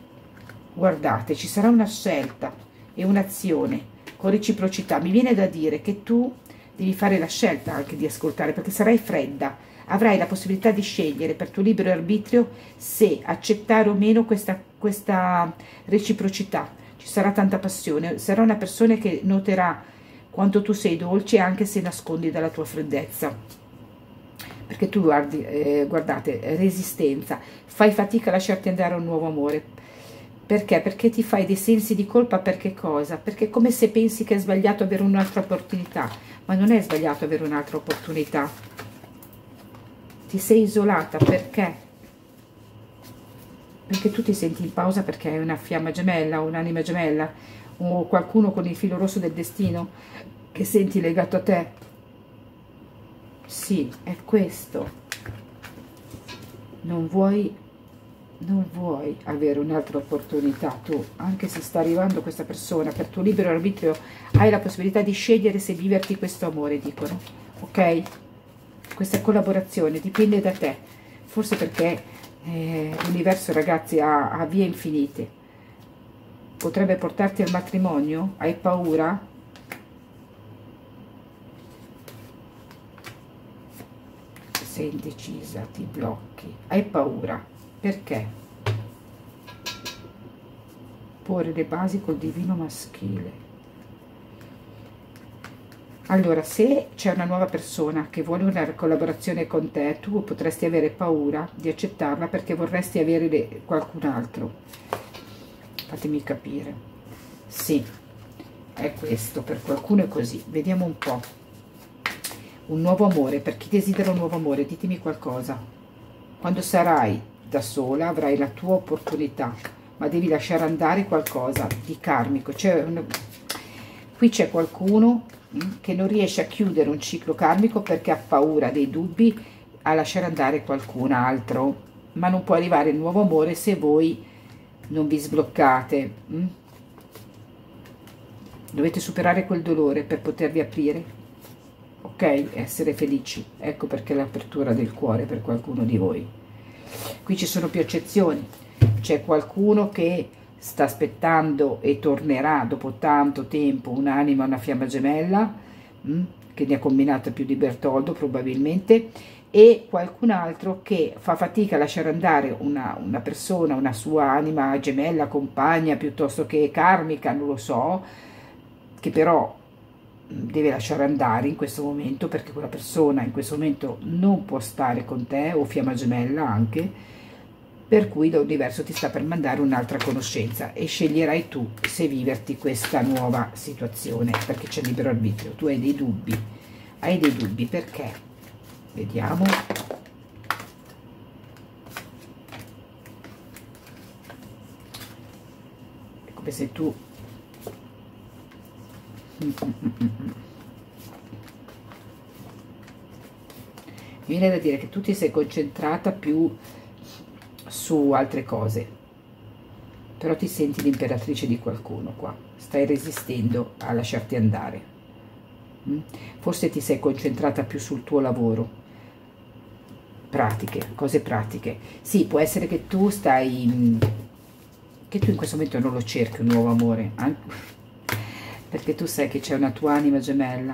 Guardate, ci sarà una scelta e un'azione con reciprocità. Mi viene da dire che tu devi fare la scelta anche di ascoltare, perché sarai fredda, avrai la possibilità di scegliere per tuo libero arbitrio se accettare o meno questa, questa reciprocità. Ci sarà tanta passione, sarà una persona che noterà quanto tu sei dolce anche se nascondi dalla tua freddezza. Perché tu guardi, eh, guardate, resistenza, fai fatica a lasciarti andare a un nuovo amore. Perché? Perché ti fai dei sensi di colpa, perché cosa? Perché è come se pensi che è sbagliato avere un'altra opportunità, ma non è sbagliato avere un'altra opportunità. Ti sei isolata, perché? Perché tu ti senti in pausa perché hai una fiamma gemella, un'anima gemella, o qualcuno con il filo rosso del destino che senti legato a te. Sì, è questo. Non vuoi, non vuoi avere un'altra opportunità tu, anche se sta arrivando questa persona, per tuo libero arbitrio hai la possibilità di scegliere se viverti questo amore, dicono, ok? Questa collaborazione dipende da te, forse perché eh, l'universo, ragazzi, ha, ha vie infinite. Potrebbe portarti al matrimonio? Hai paura? Sei indecisa, ti blocchi, hai paura, perché? Porre le basi col divino maschile. Allora, se c'è una nuova persona che vuole una collaborazione con te, tu potresti avere paura di accettarla perché vorresti avere qualcun altro. Fatemi capire. Sì, è questo, per qualcuno è così. Vediamo un po'. Un nuovo amore, per chi desidera un nuovo amore, ditemi qualcosa. Quando sarai da sola avrai la tua opportunità, ma devi lasciare andare qualcosa di karmico. C'è un... Qui c'è qualcuno che non riesce a chiudere un ciclo karmico perché ha paura, dei dubbi a lasciare andare qualcun altro, ma non può arrivare il nuovo amore se voi non vi sbloccate. Dovete superare quel dolore per potervi aprire. Ok, essere felici, ecco perché l'apertura del cuore per qualcuno di voi. Qui ci sono più eccezioni, c'è qualcuno che sta aspettando e tornerà dopo tanto tempo, un'anima, una fiamma gemella, mh, che ne ha combinato più di Bertoldo probabilmente, e qualcun altro che fa fatica a lasciare andare una, una persona, una sua anima gemella, compagna, piuttosto che karmica, non lo so, che però deve lasciare andare in questo momento, perché quella persona in questo momento non può stare con te, o fiamma gemella anche, per cui l'universo ti sta per mandare un'altra conoscenza e sceglierai tu se viverti questa nuova situazione, perché c'è libero arbitrio. Tu hai dei dubbi, hai dei dubbi perché? Vediamo. È come se tu mi viene da dire che tu ti sei concentrata più su altre cose, però ti senti l'imperatrice di qualcuno qua, stai resistendo a lasciarti andare. Forse ti sei concentrata più sul tuo lavoro, pratiche, cose pratiche. Sì, può essere che tu stai, che tu in questo momento non lo cerchi un nuovo amore, anche perché tu sai che c'è una tua anima gemella,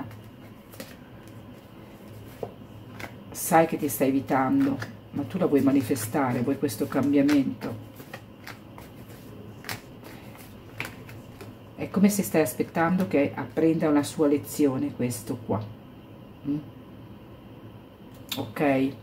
sai che ti sta evitando, ma tu la vuoi manifestare, vuoi questo cambiamento. È come se stai aspettando che apprenda una sua lezione, questo qua. Mm? Ok?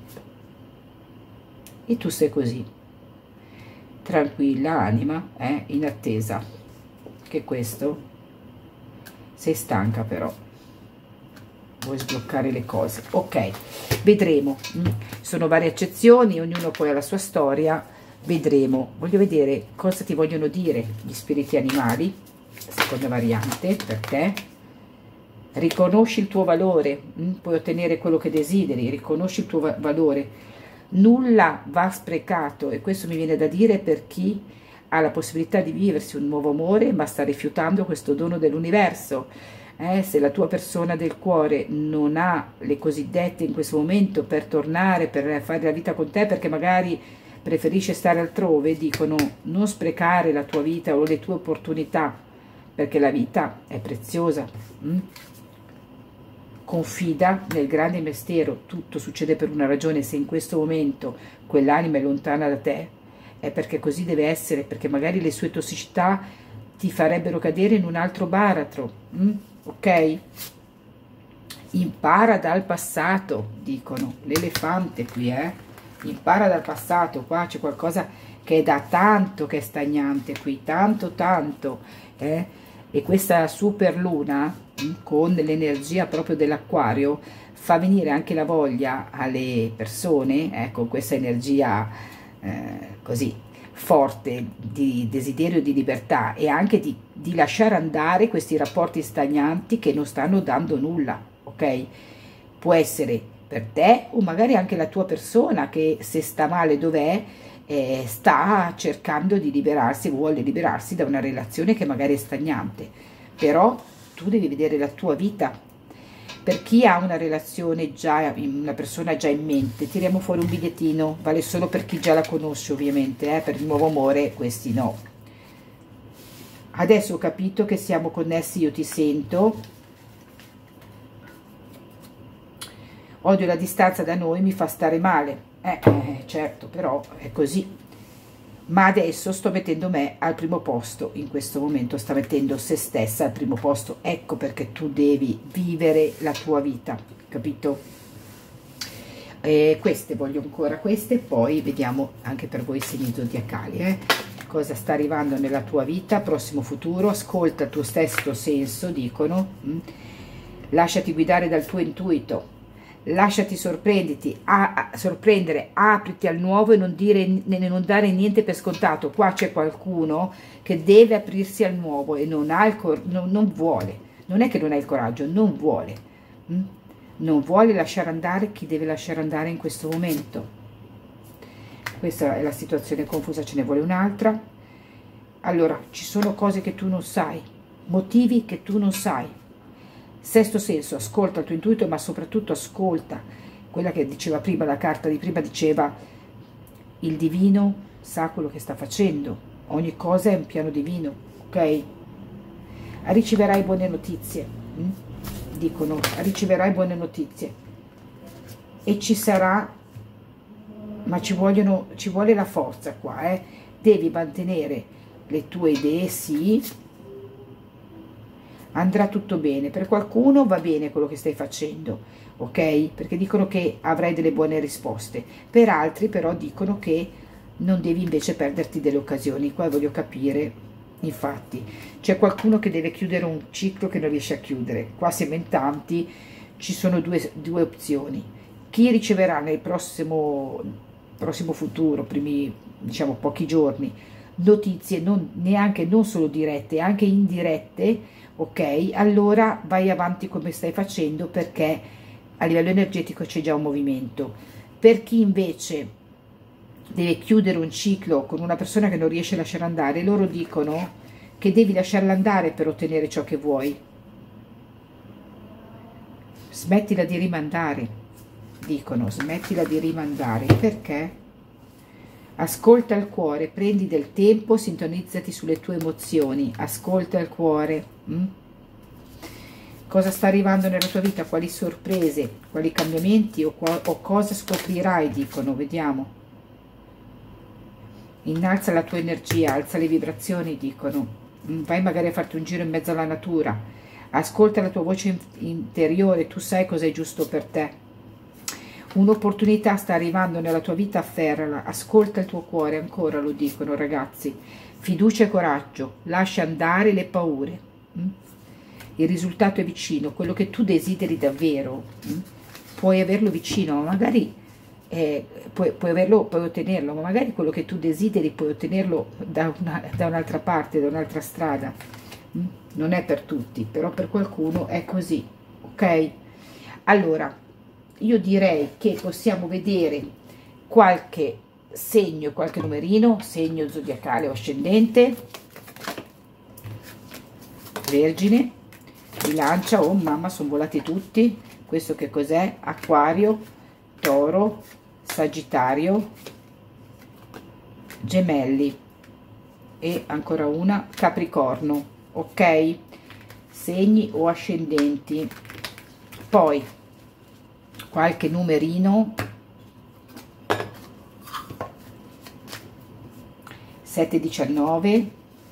E tu sei così, tranquilla anima, eh, in attesa che questo... Sei stanca però, vuoi sbloccare le cose. Ok, vedremo. Mm. Sono varie accezioni, ognuno poi ha la sua storia, vedremo. Voglio vedere cosa ti vogliono dire gli spiriti animali, seconda variante, per te. Riconosci il tuo valore, mm? Puoi ottenere quello che desideri, riconosci il tuo va valore. Nulla va sprecato, e questo mi viene da dire per chi ha la possibilità di viversi un nuovo amore, ma sta rifiutando questo dono dell'universo. Eh, se la tua persona del cuore non ha le cosiddette in questo momento per tornare, per fare la vita con te, perché magari preferisce stare altrove, dicono non sprecare la tua vita o le tue opportunità, perché la vita è preziosa. Mm? Confida nel grande mistero, tutto succede per una ragione. Se in questo momento quell'anima è lontana da te, è perché così deve essere, perché magari le sue tossicità ti farebbero cadere in un altro baratro. Mm? Ok? Impara dal passato, dicono, l'elefante qui, eh? Impara dal passato, qua c'è qualcosa che è da tanto che è stagnante qui, tanto tanto, eh? E questa super luna, mm, con l'energia proprio dell'acquario, fa venire anche la voglia alle persone, ecco, questa energia eh, così forte di desiderio di libertà, e anche di, di lasciare andare questi rapporti stagnanti che non stanno dando nulla, ok? Può essere per te o magari anche la tua persona che, se sta male dov'è, eh, sta cercando di liberarsi, vuole liberarsi da una relazione che magari è stagnante, però tu devi vedere la tua vita. Per chi ha una relazione già, una persona già in mente, tiriamo fuori un bigliettino, vale solo per chi già la conosce ovviamente, eh? Per il nuovo amore questi no. Adesso ho capito che siamo connessi, io ti sento. Odio la distanza da noi, mi fa stare male, eh, eh, certo, però è così. Ma adesso sto mettendo me al primo posto, in questo momento sta mettendo se stessa al primo posto, ecco perché tu devi vivere la tua vita, capito? E queste, voglio ancora queste, poi vediamo anche per voi i segni zodiacali, eh? Cosa sta arrivando nella tua vita, prossimo futuro, ascolta il tuo stesso senso, dicono, mm? Lasciati guidare dal tuo intuito, lasciati sorprenditi, a, a, sorprendere, apriti al nuovo e non, dire, non dare niente per scontato. Qua c'è qualcuno che deve aprirsi al nuovo e non, ha il non, non vuole, non è che non ha il coraggio, non vuole, mm? Non vuole lasciare andare chi deve lasciare andare in questo momento. Questa è la situazione confusa, ce ne vuole un'altra. Allora, ci sono cose che tu non sai, motivi che tu non sai. Sesto senso, ascolta il tuo intuito, ma soprattutto ascolta quella che diceva prima, la carta di prima diceva, il divino sa quello che sta facendo, ogni cosa è un piano divino, ok? Riceverai buone notizie, hm? Dicono, riceverai buone notizie. e ci sarà, ma ci vogliono, ci vuole la forza qua, eh? Devi mantenere le tue idee, sì, andrà tutto bene. Per qualcuno va bene quello che stai facendo, ok? Perché dicono che avrai delle buone risposte, per altri però dicono che non devi invece perderti delle occasioni. Qua voglio capire, infatti c'è qualcuno che deve chiudere un ciclo che non riesce a chiudere. Qua siamo in tanti, ci sono due, due opzioni. Chi riceverà nel prossimo, prossimo futuro, primi diciamo pochi giorni, notizie non, neanche non solo dirette, anche indirette, ok? Allora vai avanti come stai facendo, perché a livello energetico c'è già un movimento. Per chi invece deve chiudere un ciclo con una persona che non riesce a lasciare andare, loro dicono che devi lasciarla andare per ottenere ciò che vuoi. Smettila di rimandare, dicono, smettila di rimandare. Perché? Ascolta il cuore, prendi del tempo, sintonizzati sulle tue emozioni, ascolta il cuore. Mm? Cosa sta arrivando nella tua vita? Quali sorprese, quali cambiamenti o, o cosa scoprirai, dicono, vediamo. Innalza la tua energia, alza le vibrazioni, dicono. Vai magari a farti un giro in mezzo alla natura, ascolta la tua voce interiore, tu sai cosa è giusto per te. Un'opportunità sta arrivando nella tua vita, afferrala, ascolta il tuo cuore, ancora lo dicono ragazzi. Fiducia e coraggio, lascia andare le paure. Il risultato è vicino, quello che tu desideri davvero, puoi averlo vicino, ma magari Eh, puoi, puoi averlo, puoi ottenerlo, ma magari quello che tu desideri puoi ottenerlo da, una, da un'altra parte, da un'altra strada. Mm? Non è per tutti, però per qualcuno è così, ok? Allora, io direi che possiamo vedere qualche segno, qualche numerino, segno zodiacale o ascendente, Vergine, Bilancia, oh mamma, sono volati tutti. Questo che cos'è? Acquario, Toro, Sagittario, Gemelli e ancora una, Capricorno, ok? Segni o ascendenti. Poi qualche numerino, sette diciannove,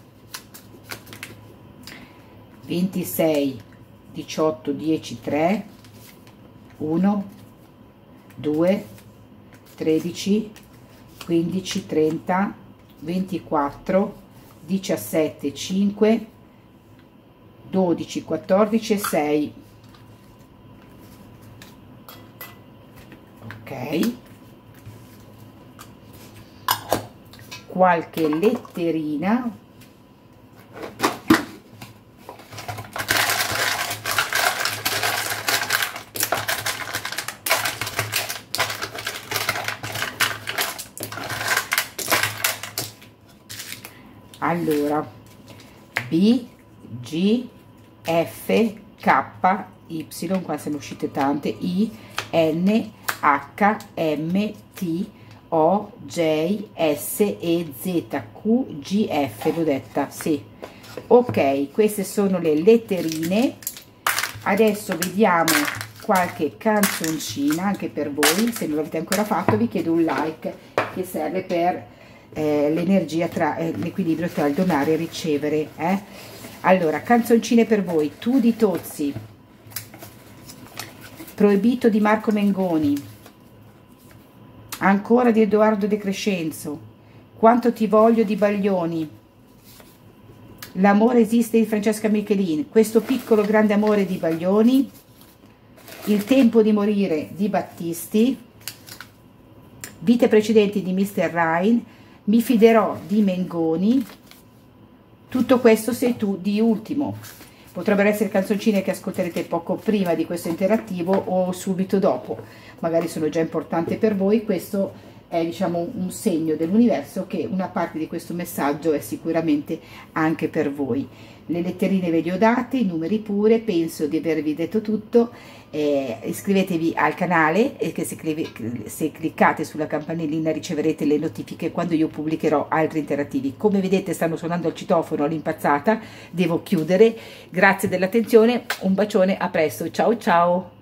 ventisei diciotto dieci tre, uno, due, tredici, quindici, trenta, ventiquattro, diciassette, cinque, dodici, quattordici e sei. Ok. Qualche letterina. Allora, B, G, F, K, Y, qua sono uscite tante, I, N, H, M, T, O, J, S, E, Z, Q, G, F, l'ho detta, sì. Ok, queste sono le letterine. Adesso vediamo qualche canzoncina anche per voi. Se non l'avete ancora fatto vi chiedo un like, che serve per eh, l'energia, tra eh, l'equilibrio tra il donare e ricevere, eh? Allora, canzoncine per voi. Tu di Tozzi, Proibito di Marco Mengoni, Ancora di Edoardo De Crescenzo, Quanto ti voglio di Baglioni, L'amore esiste di Francesca Michelin, Questo piccolo grande amore di Baglioni, Il tempo di morire di Battisti, Vite precedenti di mister Ryan, Mi fiderò di Mengoni. Tutto questo sei tu di Ultimo. Potrebbero essere canzoncine che ascolterete poco prima di questo interattivo o subito dopo, magari sono già importanti per voi. Questo è, diciamo, un segno dell'universo che una parte di questo messaggio è sicuramente anche per voi. Le letterine ve le ho date, i numeri pure, penso di avervi detto tutto. Eh, iscrivetevi al canale e che se, se cliccate sulla campanellina riceverete le notifiche quando io pubblicherò altri interattivi. Come vedete stanno suonando il citofono all'impazzata, devo chiudere. Grazie dell'attenzione, un bacione, a presto, ciao ciao.